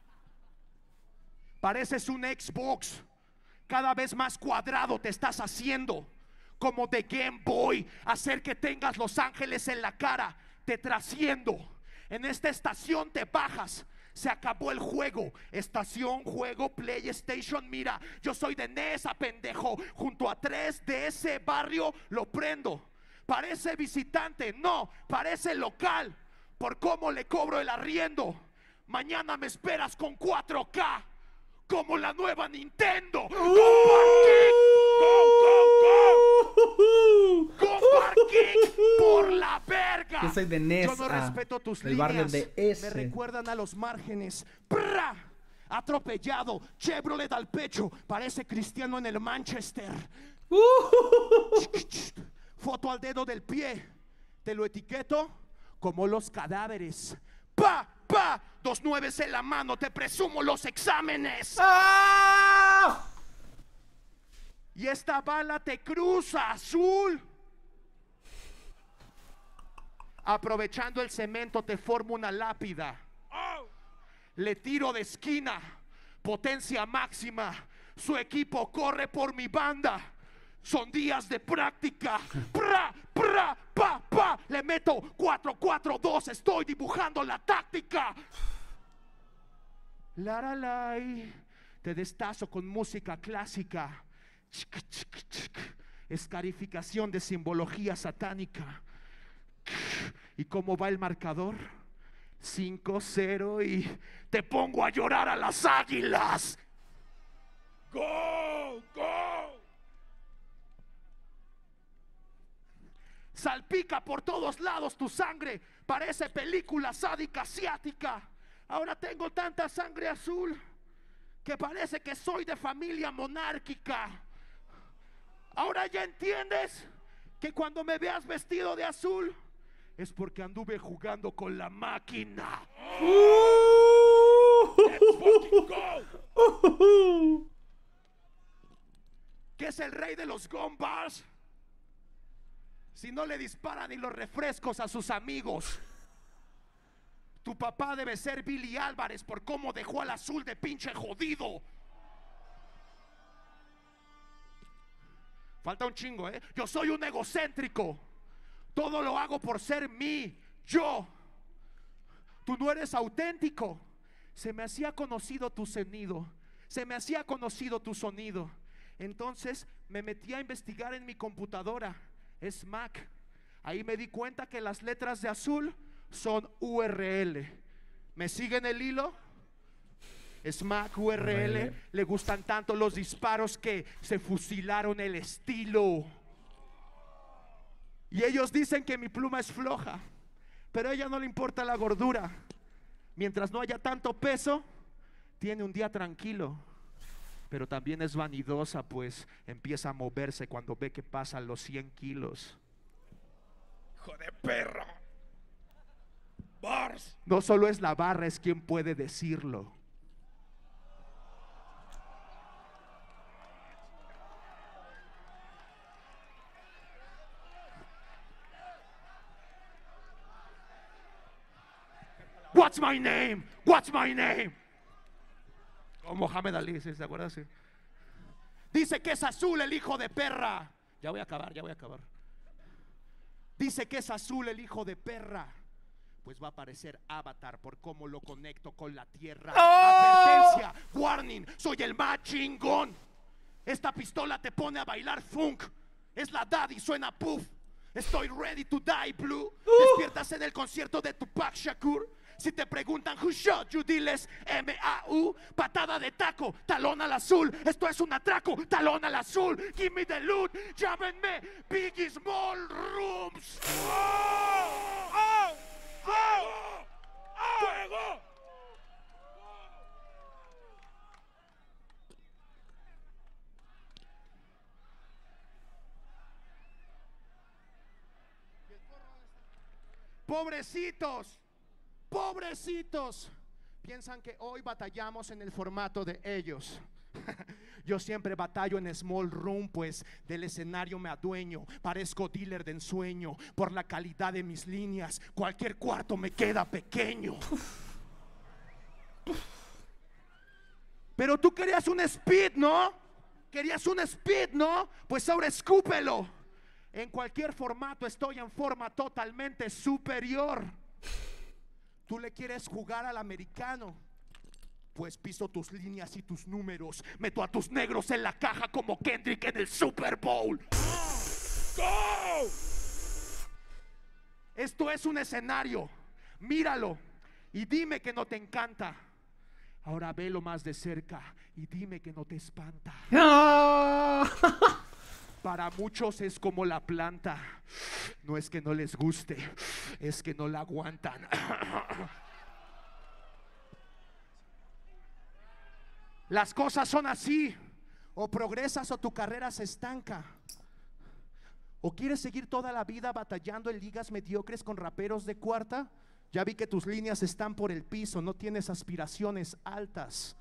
Pareces un Xbox. Cada vez más cuadrado te estás haciendo. Como de Game Boy. Hacer que tengas los ángeles en la cara. Te trasciendo. En esta estación te bajas. Se acabó el juego. Estación, juego, PlayStation. Mira, yo soy de Nesa, pendejo. Junto a 3 de ese barrio lo prendo. Parece visitante, no, parece local. Por cómo le cobro el arriendo. Mañana me esperas con 4K. Como la nueva Nintendo. ¡Go Parking! ¡Go Parking! ¡Por la verga! Yo soy de Nesa. Yo no respeto tus del líneas. barrio de S. Me recuerdan a los márgenes. ¡Prra! Atropellado, Chevrolet al pecho. Parece cristiano en el Manchester. Foto al dedo del pie. Te lo etiqueto como los cadáveres. ¡Pa! ¡Pa! 2 9 en la mano. Te presumo los exámenes. ¡Ah! Y esta bala te cruza, azul. Aprovechando el cemento te formo una lápida. Le tiro de esquina. Potencia máxima. Su equipo corre por mi banda. Son días de práctica. ¡Pra! ¡Pra! ¡Pa! ¡Pa! Le meto 4-4-2. Estoy dibujando la táctica. Laralay. Te destazo con música clásica. Escarificación de simbología satánica. ¿Y cómo va el marcador? 5-0 y te pongo a llorar a las águilas. ¡Go! ¡Go! Salpica por todos lados tu sangre. Parece película sádica asiática. Ahora tengo tanta sangre azul que parece que soy de familia monárquica. Ahora ya entiendes que cuando me veas vestido de azul es porque anduve jugando con la máquina. ¡Let's fucking go! ¿Qué es el rey de los gun bars? Si no le disparan ni los refrescos a sus amigos. Tu papá debe ser Billy Álvarez por cómo dejó al azul de pinche jodido. Falta un chingo, ¿eh? Yo soy un egocéntrico. Todo lo hago por ser mí, yo. Tú no eres auténtico. Se me hacía conocido tu sonido. Se me hacía conocido tu sonido. Entonces me metí a investigar en mi computadora. Es Mac. Ahí me di cuenta que las letras de azul son URL. ¿Me siguen el hilo? Es Mac URL. Le gustan tanto los disparos que se fusilaron el estilo. Y ellos dicen que mi pluma es floja, pero a ella no le importa la gordura. Mientras no haya tanto peso, tiene un día tranquilo. Pero también es vanidosa, pues empieza a moverse cuando ve que pasan los 100 kilos. ¡Hijo de perra! ¡Bars! No solo es la barra, es quien puede decirlo. What's my name? What's my name? Oh, Mohamed Ali, ¿se acuerdan? Sí. Dice que es azul el hijo de perra. Ya voy a acabar. Dice que es azul el hijo de perra. Pues va a aparecer Avatar por cómo lo conecto con la tierra. Advertencia, warning, soy el más chingón. Esta pistola te pone a bailar funk. Es la daddy, suena puff. Estoy ready to die, blue. Despiertas en el concierto de Tupac Shakur. Si te preguntan who shot you, diles M-A-U. Patada de taco, talón al azul. Esto es un atraco, talón al azul. Give me the loot, llámenme Biggie Small Rooms. ¡Fuego! Pobrecitos, pobrecitos. Piensan que hoy batallamos en el formato de ellos. Yo siempre batallo en small room, pues del escenario me adueño. Parezco dealer de ensueño. Por la calidad de mis líneas, cualquier cuarto me queda pequeño. Pero tú querías un speed, ¿no? Querías un speed, ¿no? Pues ahora escúpelo. En cualquier formato estoy en forma totalmente superior. tú le quieres jugar al americano, pues piso tus líneas y tus números. Meto a tus negros en la caja como Kendrick en el Super Bowl. ¡Go! Esto es un escenario. Míralo y dime que no te encanta. Ahora velo más de cerca y dime que no te espanta. Para muchos es como la planta. No es que no les guste, es que no la aguantan. Las cosas son así. O progresas o tu carrera se estanca. ¿O quieres seguir toda la vida batallando en ligas mediocres con raperos de cuarta? Ya vi que tus líneas están por el piso, no tienes aspiraciones altas.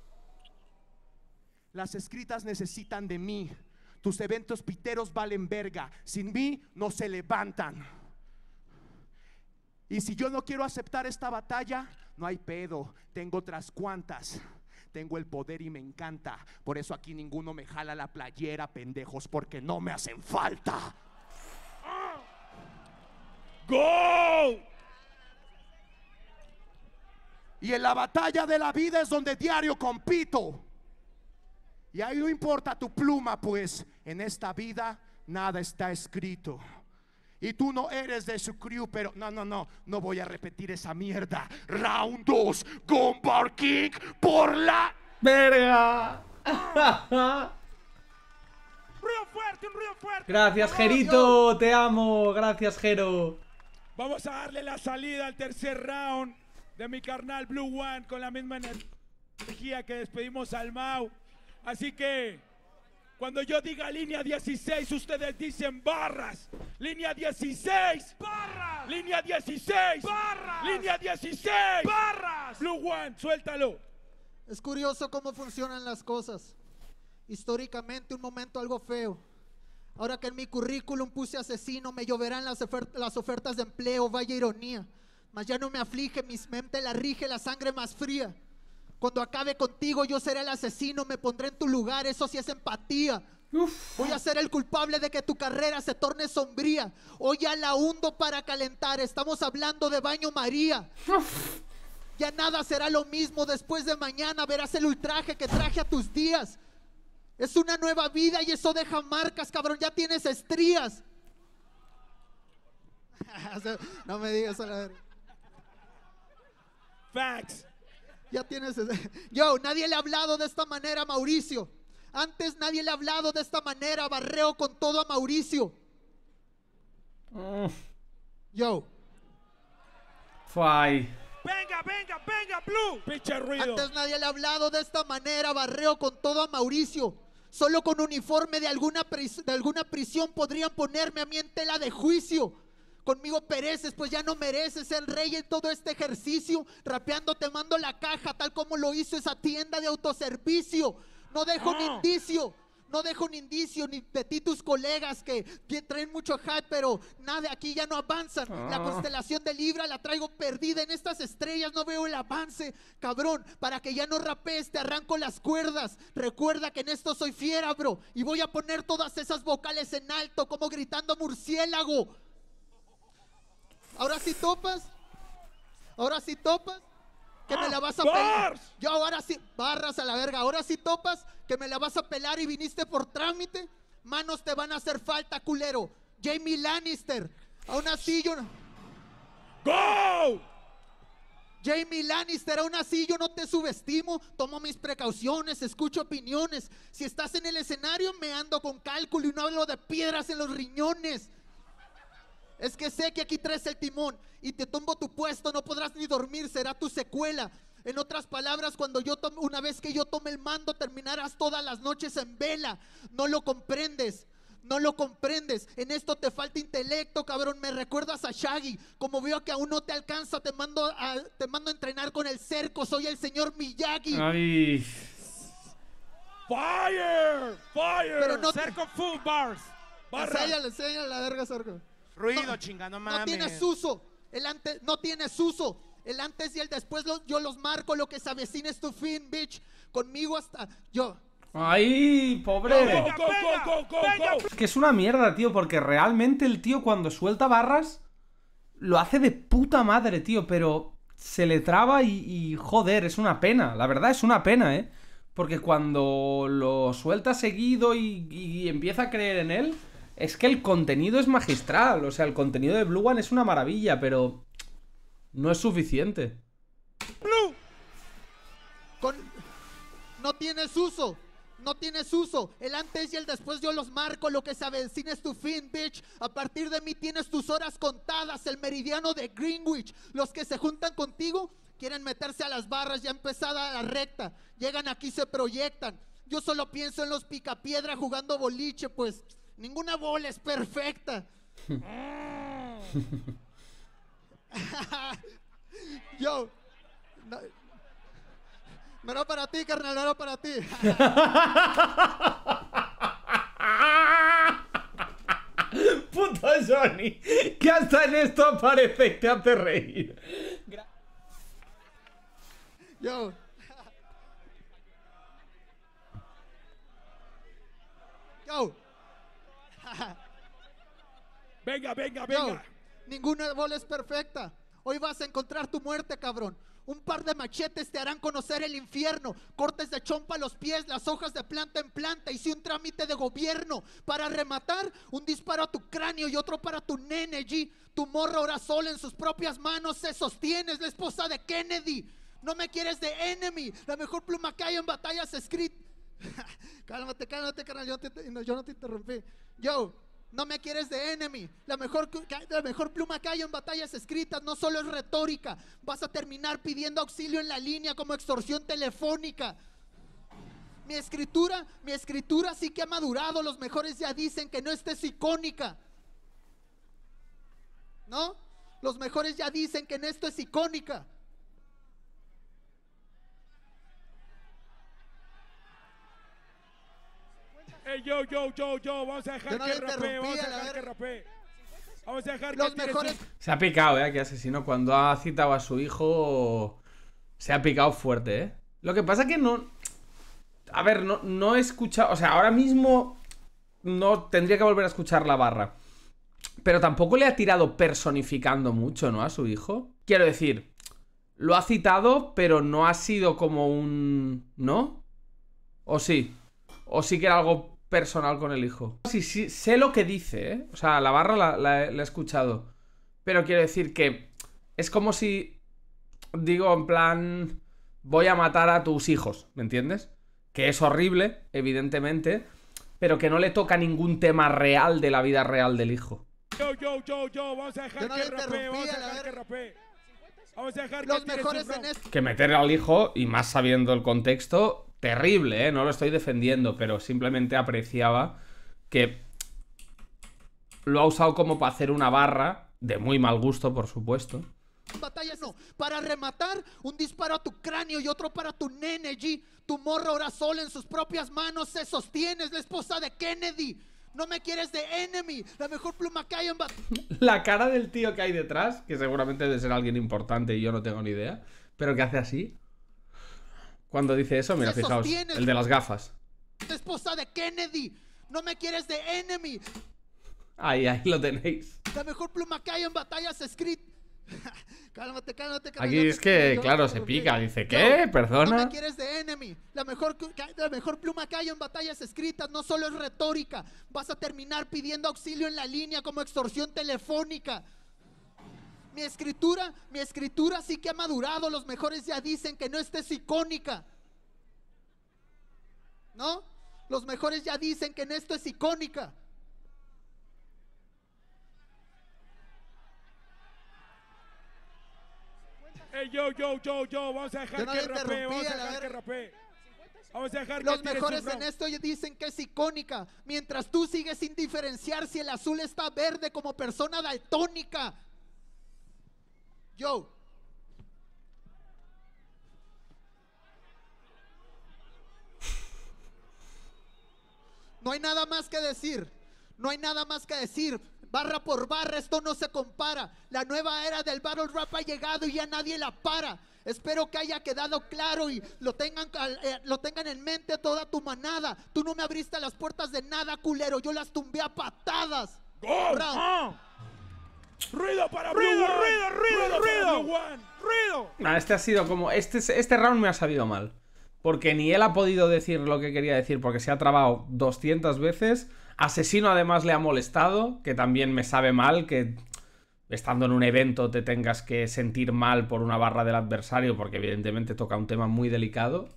Las escritas necesitan de mí. Tus eventos piteros valen verga. Sin mí no se levantan. Y si yo no quiero aceptar esta batalla, no hay pedo, tengo otras cuantas. Tengo el poder y me encanta. Por eso aquí ninguno me jala la playera, pendejos, porque no me hacen falta. ¡Go! Y en la batalla de la vida es donde diario compito. Y ahí no importa tu pluma, pues en esta vida nada está escrito. Y tú no eres de su crew, pero no voy a repetir esa mierda. Round 2, Gumbar King por la ¡Verga! ¡Ruido fuerte, un ruido fuerte! Gracias, Gerito, te amo. Gracias, Gero. Vamos a darle la salida al tercer round de mi carnal Blue One con la misma energía que despedimos al Mau. Así que cuando yo diga línea 16, ustedes dicen barras. Línea 16, barras. Línea 16, barras. Línea 16, barras. Blue One, suéltalo. Es curioso cómo funcionan las cosas. Históricamente un momento algo feo. Ahora que en mi currículum puse asesino, me lloverán las ofertas de empleo, vaya ironía. Mas ya no me aflige, mi mente la rige la sangre más fría. Cuando acabe contigo yo seré el asesino, me pondré en tu lugar, eso sí es empatía. Voy a ser el culpable de que tu carrera se torne sombría. Hoy ya la hundo para calentar, estamos hablando de baño María. Ya nada será lo mismo, después de mañana verás el ultraje que traje a tus días. Es una nueva vida y eso deja marcas, cabrón, ya tienes estrías. No me digas a la verga. Facts. Ya tienes. Yo, nadie le ha hablado de esta manera a Mauricio. Antes nadie le ha hablado de esta manera. Barreo con todo a Mauricio. Yo. Fai. Venga, venga, venga, Blue. Pinche ruido. Antes nadie le ha hablado de esta manera. Barreo con todo a Mauricio. Solo con uniforme de alguna prisión podrían ponerme a mí en tela de juicio. Conmigo pereces, pues ya no mereces ser rey en todo este ejercicio. Rapeando te mando la caja, tal como lo hizo esa tienda de autoservicio. No dejo un indicio, no dejo un indicio, ni de ti tus colegas que traen mucho hype, pero nada, aquí ya no avanzan. La constelación de Libra la traigo perdida, en estas estrellas no veo el avance. Cabrón, para que ya no rapees te arranco las cuerdas. Recuerda que en esto soy fiera, bro, y voy a poner todas esas vocales en alto, como gritando murciélago. Ahora sí topas, que me la vas a pelar. Yo ahora sí, barras a la verga, ahora sí topas, que me la vas a pelar y viniste por trámite. Manos te van a hacer falta, culero. Jamie Lannister, aún así yo no. ¡Go! Jamie Lannister, aún así yo no te subestimo. Tomo mis precauciones, escucho opiniones. Si estás en el escenario me ando con cálculo y no hablo de piedras en los riñones. Es que sé que aquí traes el timón y te tumbo tu puesto, no podrás ni dormir, será tu secuela. En otras palabras, una vez que yo tome el mando, terminarás todas las noches en vela. No lo comprendes, no lo comprendes. En esto te falta intelecto, cabrón. Me recuerdas a Shaggy. Como veo que aún no te alcanza, te mando a entrenar con el cerco. Soy el señor Miyagi. Ay. Fire, fire. Pero no Cerco full bars. Enséñale la verga, Cerco. ruido, chinga, no mames. No tienes uso. No tienes uso. El antes y el después yo los marco. Lo que se avecina es tu fin, bitch. Conmigo hasta yo. ¡Ay, pobre! Venga, venga. Es que es una mierda, tío, porque realmente el tío cuando suelta barras lo hace de puta madre, tío, pero se le traba joder, es una pena. La verdad es una pena, ¿eh? Porque cuando lo suelta seguido y empieza a creer en él, es que el contenido es magistral. O sea, el contenido de Blue One es una maravilla, pero no es suficiente. No tienes uso. No tienes uso. El antes y el después yo los marco. Lo que se avecina es tu fin, bitch. A partir de mí tienes tus horas contadas. El meridiano de Greenwich. Los que se juntan contigo quieren meterse a las barras ya empezada la recta. Llegan aquí, se proyectan. Yo solo pienso en los picapiedra jugando boliche, pues ninguna bola es perfecta. Yo no era para ti, carnal, no era para ti. Puto Johnny, que hasta en esto aparece y te hace reír. Yo. Yo. Venga, venga, Yo. venga. Ninguna bola es perfecta. Hoy vas a encontrar tu muerte, cabrón. Un par de machetes te harán conocer el infierno. Cortes de chompa a los pies, las hojas de planta en planta. Hice un trámite de gobierno. Para rematar, un disparo a tu cráneo y otro para tu nene, G. Tu morra ahora sola en sus propias manos se sostiene. Es la esposa de Kennedy. No me quieres de enemy. La mejor pluma que hay en batallas escritas. Cálmate, cálmate, carnal. Yo no te interrumpí. Yo. No me quieres de enemy. La mejor pluma que hay en batallas escritas no solo es retórica. Vas a terminar pidiendo auxilio en la línea como extorsión telefónica. Mi escritura sí que ha madurado. Los mejores ya dicen que no estés icónica. ¿No? Los mejores ya dicen que no esto es icónica. Hey, yo, vamos a dejar Yo no que le rapee, vamos a interrumpí, a la dejar que verga. rapee. Vamos a dejar que Los tire mejores. su- Se ha picado, que Asesino cuando ha citado a su hijo se ha picado fuerte, ¿eh? Lo que pasa que no... A ver, no he escuchado... O sea, ahora mismo no tendría que volver a escuchar la barra. Pero tampoco le ha tirado personificando mucho, ¿no? A su hijo. Quiero decir, lo ha citado, pero no ha sido como un... ¿No? ¿O sí? ¿O sí que era algo personal con el hijo? Sí, sé lo que dice, ¿eh? O sea, la barra la he escuchado. Pero quiero decir que es como si... Digo, en plan... Voy a matar a tus hijos, ¿me entiendes? Que es horrible, evidentemente, pero que no le toca ningún tema real de la vida real del hijo. Yo, vamos a dejar Yo no que le rapee, interrumpí, vamos a a la dejar que verga. rapee. Vamos a dejar que Los tire su mejores en round. esto. Que meter al hijo, y más sabiendo el contexto, terrible, ¿eh? No lo estoy defendiendo, pero simplemente apreciaba que lo ha usado como para hacer una barra, de muy mal gusto, por supuesto. Batallas no. Para rematar, un disparo a tu cráneo y otro para tu nene, G. Tu morra ahora sola en sus propias manos se sostiene. Es la esposa de Kennedy. No me quieres de enemy. La mejor pluma que hay en La cara del tío que hay detrás, que seguramente debe ser alguien importante y yo no tengo ni idea, pero que hace así. Cuando dice eso, mira, Se fijaos, sostiene. el de las gafas. La esposa de Kennedy. No me quieres de enemy. Ahí lo tenéis. La mejor pluma que hay en batallas escritas. Cálmate, cálmate. Aquí es que, claro, se pica. Dice, ¿qué? No ¿Perdona? me quieres de enemy. La mejor pluma que hay en batallas escritas no solo es retórica. Vas a terminar pidiendo auxilio en la línea como extorsión telefónica. Mi escritura sí que ha madurado. Los mejores ya dicen que no estés icónica. ¿No? Los mejores ya dicen que no esto es icónica. Hey, yo, vamos a dejar Yo no que le rapee, interrumpí, vamos a a la dejar que verga. rapee. Vamos a dejar que Los tire su mejores en round. esto dicen que es icónica. Mientras tú sigues sin diferenciar si el azul está verde como persona daltónica. Yo. No hay nada más que decir. No hay nada más que decir. Barra por barra, esto no se compara. La nueva era del battle rap ha llegado y ya nadie la para. Espero que haya quedado claro y lo tengan en mente toda tu manada. Tú no me abriste las puertas de nada, culero. Yo las tumbé a patadas. Go. Round. Ruido para Blue One. Ruido. Nah, este ha sido como... Este round me ha sabido mal. Porque ni él ha podido decir lo que quería decir porque se ha trabado 200 veces. Asesino además le ha molestado, que también me sabe mal que estando en un evento te tengas que sentir mal por una barra del adversario porque evidentemente toca un tema muy delicado.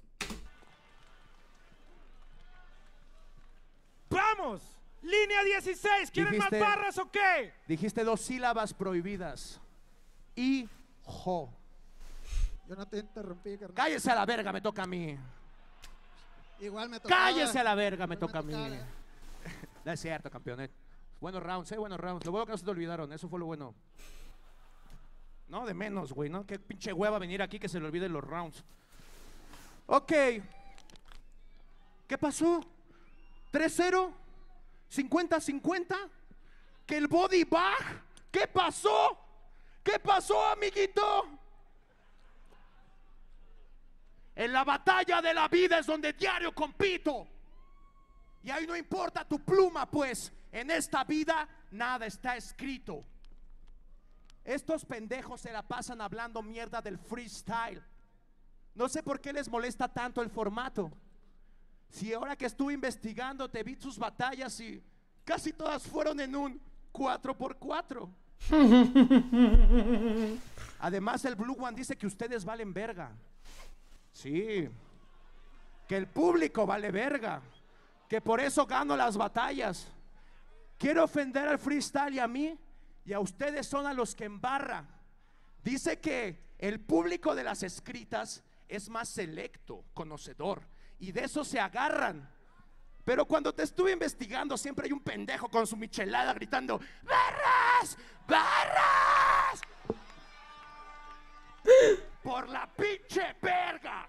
¡Vamos! Línea 16, ¿quieren más barras o qué? Dijiste 2 sílabas prohibidas. Hijo. Yo no te interrumpí, carnal. Cállese a la verga, me toca a mí. Igual me tocaba. Cállese a la verga, me Igual toca a mí. tocaba. No es cierto, campeón. Buenos rounds, buenos rounds. Lo bueno que no se te olvidaron, eso fue lo bueno. No, de menos, güey, ¿no? Qué pinche hueva venir aquí que se le olviden los rounds. Ok. ¿Qué pasó? ¿3-0? ¿50-50? ¿Que el body bag? ¿Qué pasó? ¿Qué pasó, amiguito? En la batalla de la vida es donde diario compito. Y ahí no importa tu pluma, pues en esta vida nada está escrito. Estos pendejos se la pasan hablando mierda del freestyle. No sé por qué les molesta tanto el formato. Si ahora que estuve investigando te vi sus batallas y casi todas fueron en un 4x4. Además el Blue One dice que ustedes valen verga. Sí. Que el público vale verga. Que por eso gano las batallas. Quiero ofender al freestyle y a mí, y a ustedes son a los que embarra. Dice que el público de las escritas es más selecto, conocedor, y de eso se agarran. Pero cuando te estuve investigando siempre hay un pendejo con su michelada gritando ¡barras! ¡Barras! Por la pinche verga.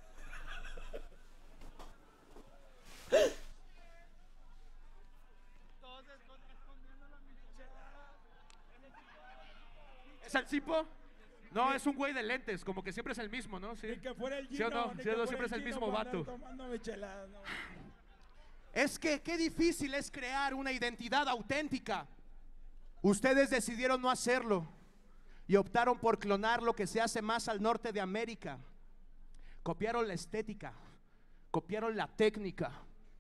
¿Es el Cipo? No, es un güey de lentes, como que siempre es el mismo, ¿no? Sí. Ni que fuera el Gino, ¿Sí o no? ni ¿Sí que o no? fuera Siempre es el Gino mismo para andar vato. tomando micheladas, no. Es que qué difícil es crear una identidad auténtica. Ustedes decidieron no hacerlo y optaron por clonar lo que se hace más al norte de América. Copiaron la estética, copiaron la técnica,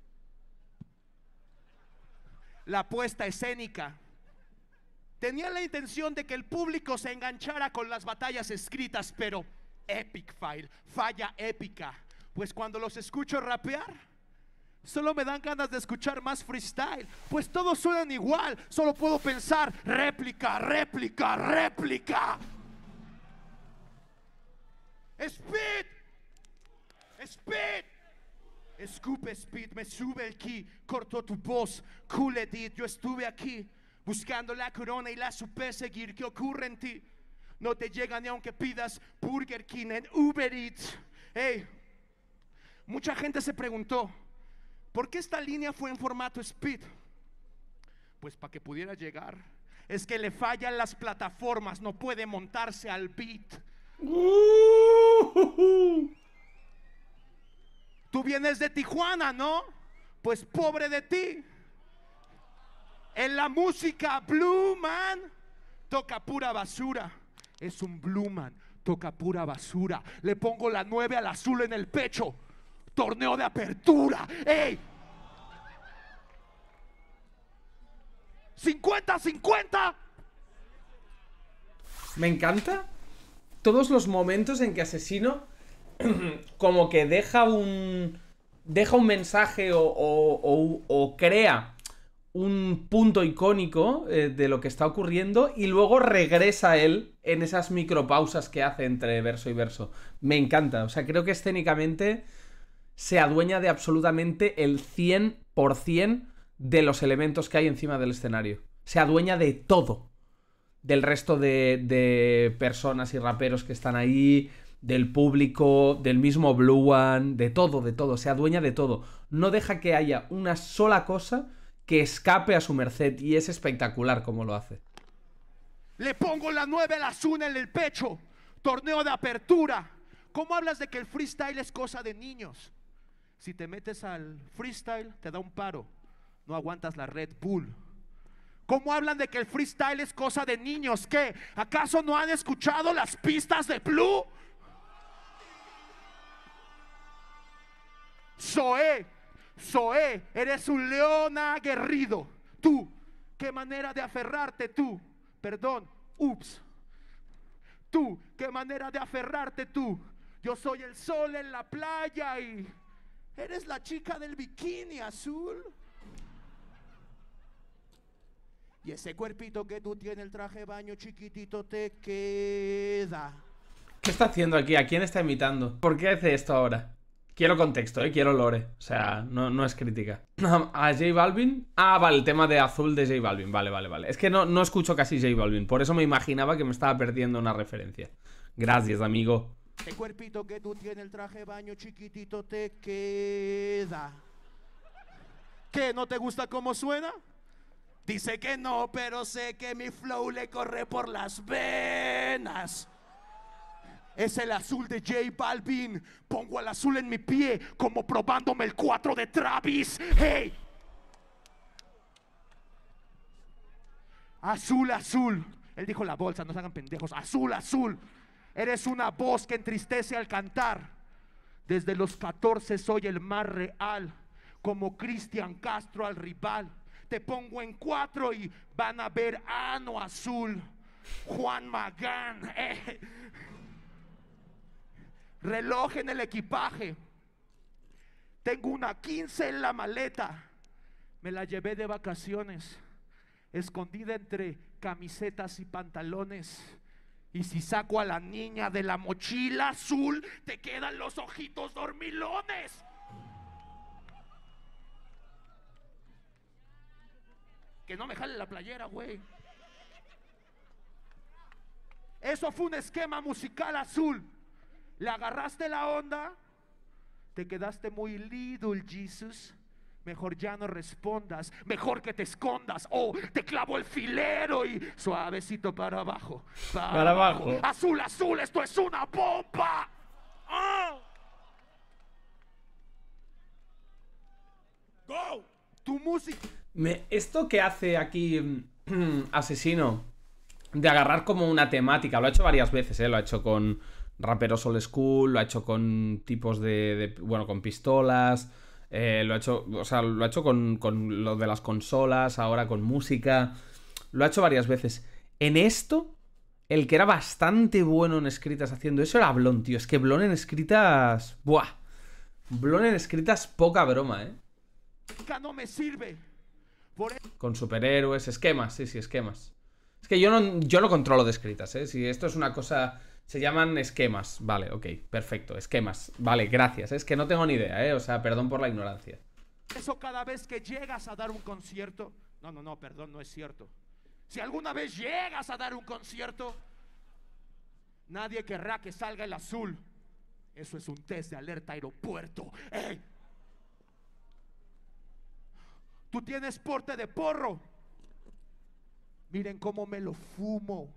la puesta escénica. Tenían la intención de que el público se enganchara con las batallas escritas, pero epic fail, falla épica. Pues cuando los escucho rapear, solo me dan ganas de escuchar más freestyle. Pues todos suenan igual, solo puedo pensar réplica, réplica, réplica. Speed, speed. Escupe speed, me sube el ki, cortó tu voz, cool edit, yo estuve aquí buscando la corona y la supe seguir. ¿Qué ocurre en ti? No te llega ni aunque pidas Burger King en Uber Eats. Hey, mucha gente se preguntó ¿por qué esta línea fue en formato speed? Pues para que pudiera llegar. Es que le fallan las plataformas, no puede montarse al beat. Tú vienes de Tijuana, ¿no? Pues pobre de ti. En la música Blue Man toca pura basura. Es un Blue Man, toca pura basura. Le pongo la 9 al azul en el pecho. Torneo de apertura. ¡Ey! 50-50. Me encanta todos los momentos en que Asesino como que deja un mensaje o crea un punto icónico de lo que está ocurriendo y luego regresa él en esas micropausas que hace entre verso y verso. Me encanta, o sea, creo que escénicamente se adueña de absolutamente el 100% de los elementos que hay encima del escenario. Se adueña de todo. Del resto de personas y raperos que están ahí, del público, del mismo Blue One, de todo. Se adueña de todo. No deja que haya una sola cosa que escape a su merced y es espectacular como lo hace. Le pongo la 9 al azul en el pecho. Torneo de apertura. ¿Cómo hablas de que el freestyle es cosa de niños? Si te metes al freestyle te da un paro. No aguantas la Red Bull. ¿Cómo hablan de que el freestyle es cosa de niños? ¿Qué? ¿Acaso no han escuchado las pistas de Blue? Zoé, eres un león aguerrido. Tú, qué manera de aferrarte tú. Perdón, ups. Tú, qué manera de aferrarte tú. Yo soy el sol en la playa y eres la chica del bikini azul. Y ese cuerpito que tú tienes, el traje de baño chiquitito te queda. ¿Qué está haciendo aquí? ¿A quién está imitando? ¿Por qué hace esto ahora? Quiero contexto, quiero lore. O sea, no es crítica. ¿A J Balvin? Ah, vale, el tema de azul de J Balvin. Vale. Es que no escucho casi J Balvin. Por eso me imaginaba que me estaba perdiendo una referencia. Gracias, amigo. El cuerpito que tú tienes, el traje de baño chiquitito te queda. ¿Qué? ¿No te gusta cómo suena? Dice que no, pero sé que mi flow le corre por las venas. Es el azul de J Balvin. Pongo el azul en mi pie, como probándome el 4 de Travis. ¡Hey! Azul, azul. Él dijo la bolsa, no se hagan pendejos. Azul, azul. Eres una voz que entristece al cantar. Desde los 14 soy el más real. Como Cristian Castro al rival. Te pongo en 4 y van a ver ano azul. Juan Magán. Reloj en el equipaje. Tengo una 15 en la maleta. Me la llevé de vacaciones, escondida entre camisetas y pantalones. Y si saco a la niña de la mochila azul, te quedan los ojitos dormilones. Que no me jale la playera, güey. Eso fue un esquema musical azul. Le agarraste la onda. Te quedaste muy little, Jesus. Mejor ya no respondas. Mejor que te escondas. Oh, te clavo el filero y suavecito para abajo. Para abajo. Azul, azul, esto es una bomba. ¡Oh! Go. Tu música. Esto que hace aquí Asesino, de agarrar como una temática, lo ha hecho varias veces, lo ha hecho con raperos old school, lo ha hecho con tipos bueno, con pistolas, lo ha hecho, o sea, lo ha hecho con lo de las consolas, ahora con música, lo ha hecho varias veces. En esto, el que era bastante bueno en escritas haciendo eso era Blon, tío. Es que Blon en escritas, ¡buah! Blon en escritas, poca broma, No me sirve. Con superhéroes, esquemas, sí, esquemas. Es que yo no controlo de escritas, Si esto es una cosa... Se llaman esquemas. Vale, ok, perfecto, esquemas. Vale, gracias, es que no tengo ni idea, O sea, perdón por la ignorancia. Eso cada vez que llegas a dar un concierto... No, perdón, no es cierto. Si alguna vez llegas a dar un concierto, nadie querrá que salga el azul. Eso es un test de alerta aeropuerto. ¡Ey! Tú tienes porte de porro. Miren cómo me lo fumo.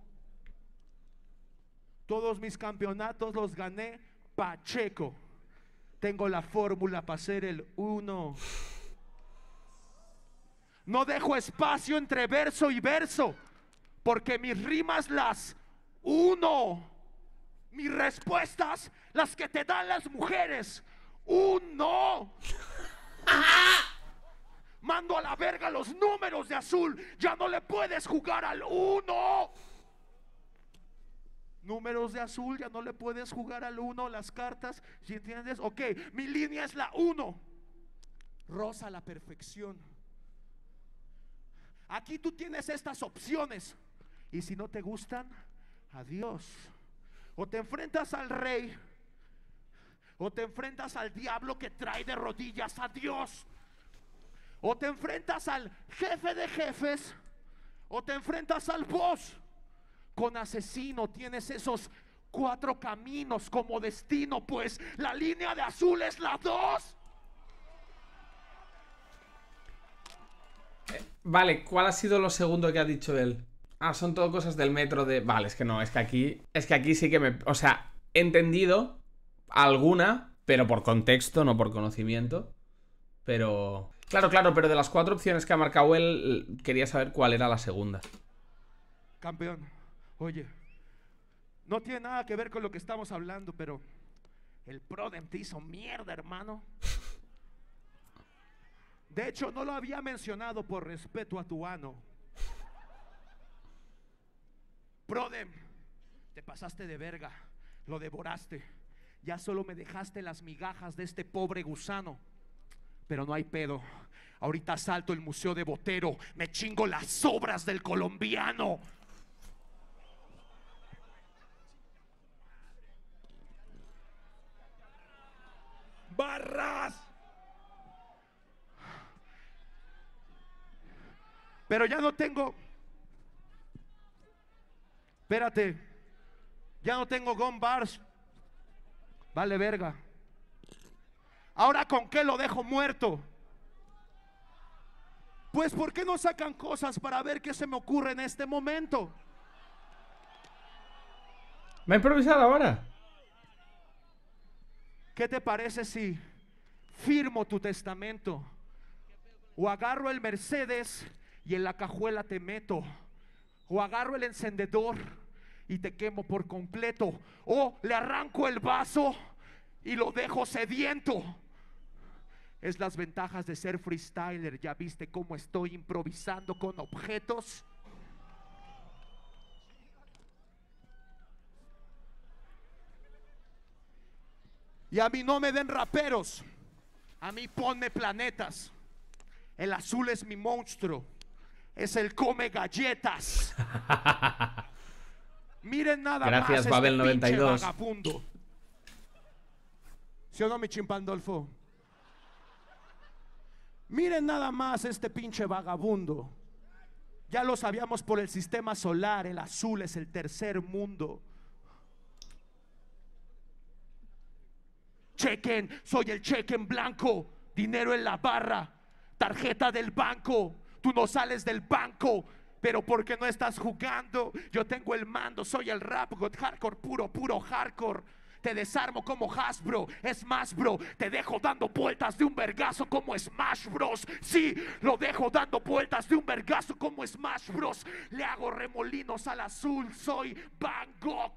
Todos mis campeonatos los gané Pacheco. Tengo la fórmula para ser el 1. No dejo espacio entre verso y verso, porque mis rimas las uno. Mis respuestas, las que te dan las mujeres, uno. Mando a la verga los números de azul. Ya no le puedes jugar al 1. Números de azul, ya no le puedes jugar al 1. Las cartas, ¿sí entiendes? Ok, mi línea es la 1. Rosa a la perfección. Aquí tú tienes estas opciones. Y si no te gustan, adiós. O te enfrentas al rey, o te enfrentas al diablo que trae de rodillas a Dios. O te enfrentas al jefe de jefes, o te enfrentas al boss. Con Asesino tienes esos 4 caminos como destino, pues la línea de azul es la 2. Vale, ¿cuál ha sido lo segundo que ha dicho él? Ah, son todo cosas del metro de... Vale, es que no, es que aquí sí que me... O sea, he entendido alguna, pero por contexto, no por conocimiento. Pero... Claro, claro, pero de las 4 opciones que ha marcado él, quería saber cuál era la segunda. Campeón, oye, no tiene nada que ver con lo que estamos hablando, pero el Prodem te hizo mierda, hermano. De hecho, no lo había mencionado por respeto a tu ano. Prodem, te pasaste de verga, lo devoraste. Ya solo me dejaste las migajas de este pobre gusano. Pero no hay pedo. Ahorita salto el Museo de Botero, me chingo las obras del colombiano. ¡Barras! Pero ya no tengo. Espérate. Ya no tengo gun bars. Vale verga. Ahora, ¿con qué lo dejo muerto? Pues, ¿por qué no sacan cosas para ver qué se me ocurre en este momento? ¿Me ha improvisado ahora? ¿Qué te parece si firmo tu testamento? O agarro el Mercedes y en la cajuela te meto. O agarro el encendedor y te quemo por completo. O le arranco el vaso y lo dejo sediento. Es las ventajas de ser freestyler. ¿Ya viste cómo estoy improvisando con objetos? Y a mí no me den raperos. A mí ponme planetas. El azul es mi monstruo. Es el come galletas. Miren nada Gracias, más Babel este pinche 92. vagabundo. ¿Sí o no, mi chimpandolfo? Miren nada más este pinche vagabundo. Ya lo sabíamos por el sistema solar. El azul es el tercer mundo. Chequen, soy el cheque en blanco. Dinero en la barra. Tarjeta del banco. Tú no sales del banco, pero porque no estás jugando. Yo tengo el mando, soy el rap god hardcore, puro hardcore. Te desarmo como Hasbro, es más bro. Te dejo dando vueltas de un vergazo como Smash Bros. Sí, lo dejo dando vueltas de un vergazo como Smash Bros. Le hago remolinos al azul, soy Van Gogh.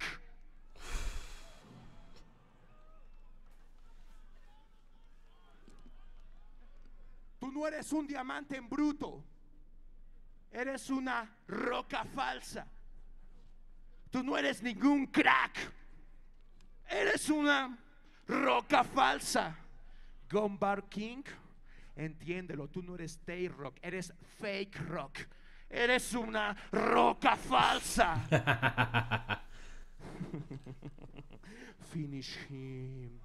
Tú no eres un diamante en bruto. Eres una roca falsa. Tú no eres ningún crack. Eres una roca falsa. Gumbar King, entiéndelo, tú no eres Tay-Rock, eres fake rock. Eres una roca falsa. Finish him.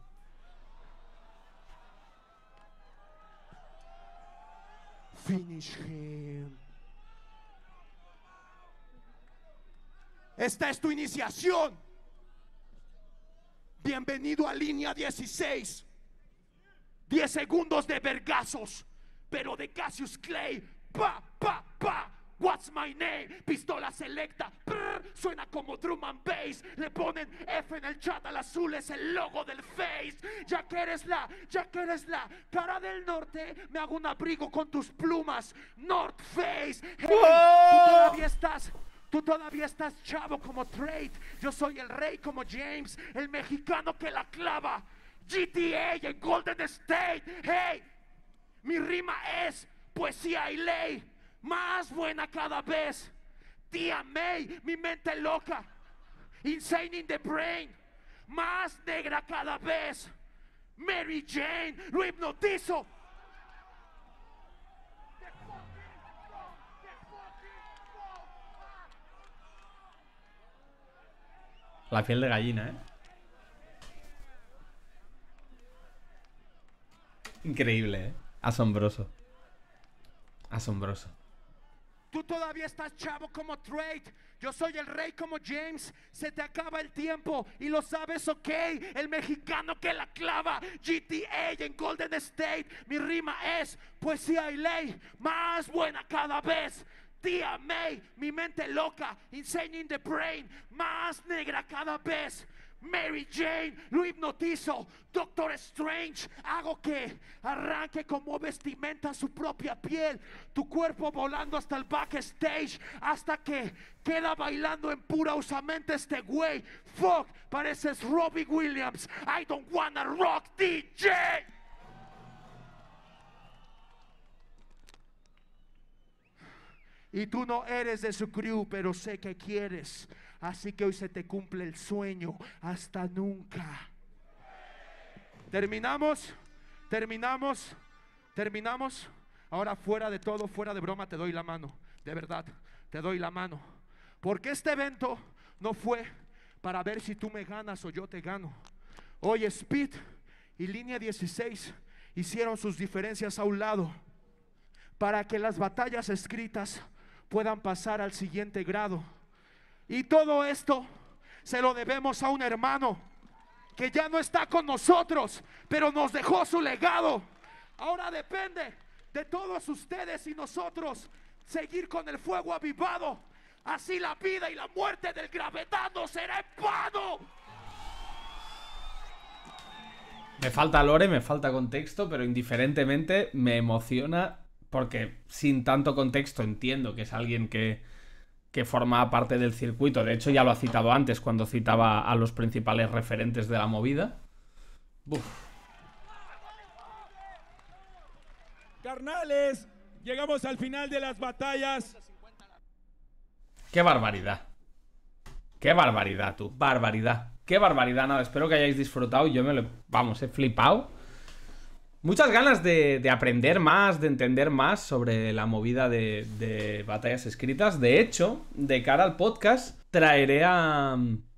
Finish him. Esta es tu iniciación. Bienvenido a línea 16. 10 segundos de vergazos, pero de Cassius Clay. Pa, pa, pa. What's my name? Pistola selecta. Brr, suena como drum and bass. Le ponen F en el chat, al azul es el logo del Face. Ya que eres la cara del norte, me hago un abrigo con tus plumas. North Face. Hey, tú todavía estás chavo como Trade. Yo soy el rey como James, el mexicano que la clava. GTA en Golden State. Hey, mi rima es poesía y ley. Más buena cada vez. Tía May, mi mente loca. Insane in the brain. Más negra cada vez. Mary Jane, lo hipnotizo. La piel de gallina, ¿eh? Increíble, ¿eh? Asombroso. Asombroso. Tú todavía estás chavo como Trade. Yo soy el rey como James. Se te acaba el tiempo y lo sabes, ok. El mexicano que la clava. GTA en Golden State. Mi rima es poesía y ley. Más buena cada vez. Tía May, mi mente loca. Insane in the brain. Más negra cada vez. Mary Jane, lo hipnotizo. Doctor Strange, hago que arranque como vestimenta su propia piel. Tu cuerpo volando hasta el backstage, hasta que queda bailando en pura usamente este güey. Fuck, pareces Robbie Williams. I don't wanna rock DJ. Y tú no eres de su crew, pero sé que quieres. Así que hoy se te cumple el sueño. Hasta nunca. Terminamos. Ahora, fuera de todo, fuera de broma, te doy la mano. De verdad, te doy la mano. Porque este evento no fue para ver si tú me ganas o yo te gano. Hoy Speed y Línea 16 hicieron sus diferencias a un lado para que las batallas escritas puedan pasar al siguiente grado. Y todo esto se lo debemos a un hermano que ya no está con nosotros, pero nos dejó su legado. Ahora depende de todos ustedes y nosotros seguir con el fuego avivado. Así la vida y la muerte del Gravedad no será en vano. Me falta lore, me falta contexto, pero indiferentemente me emociona porque sin tanto contexto entiendo que es alguien que forma parte del circuito. De hecho ya lo ha citado antes cuando citaba a los principales referentes de la movida. Uf. Carnales, llegamos al final de las batallas. ¡Qué barbaridad! ¡Qué barbaridad, tú! ¡Barbaridad! ¡Qué barbaridad! Nada, espero que hayáis disfrutado. Yo vamos, he flipado. Muchas ganas de aprender más, de entender más sobre la movida de batallas escritas. De hecho, de cara al podcast, traeré a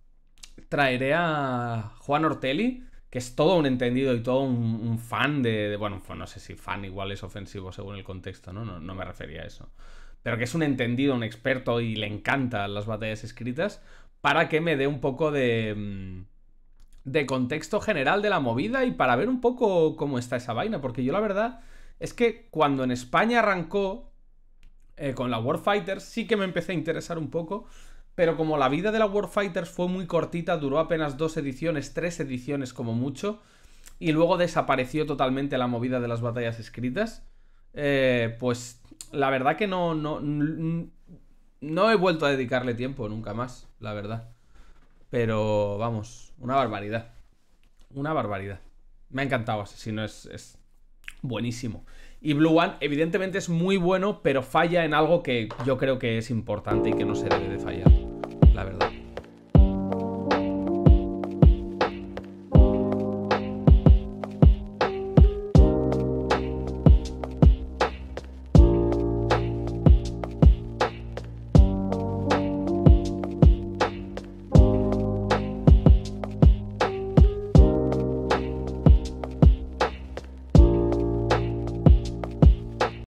Juan Ortelli, que es todo un entendido y todo un fan bueno, no sé si fan igual es ofensivo según el contexto, ¿no? No me refería a eso. Pero que es un entendido, un experto y le encantan las batallas escritas, para que me dé un poco de contexto general de la movida y para ver un poco cómo está esa vaina. Porque yo la verdad es que cuando en España arrancó con la Warfighters sí que me empecé a interesar un poco, pero como la vida de la Warfighters fue muy cortita, duró apenas 2 ediciones, 3 ediciones como mucho, y luego desapareció totalmente la movida de las batallas escritas, pues la verdad que no he vuelto a dedicarle tiempo nunca más, la verdad. Pero vamos, una barbaridad. Una barbaridad. Me ha encantado Asesino, es buenísimo. Y Blue One evidentemente es muy bueno, pero falla en algo que yo creo que es importante y que no se debe de fallar.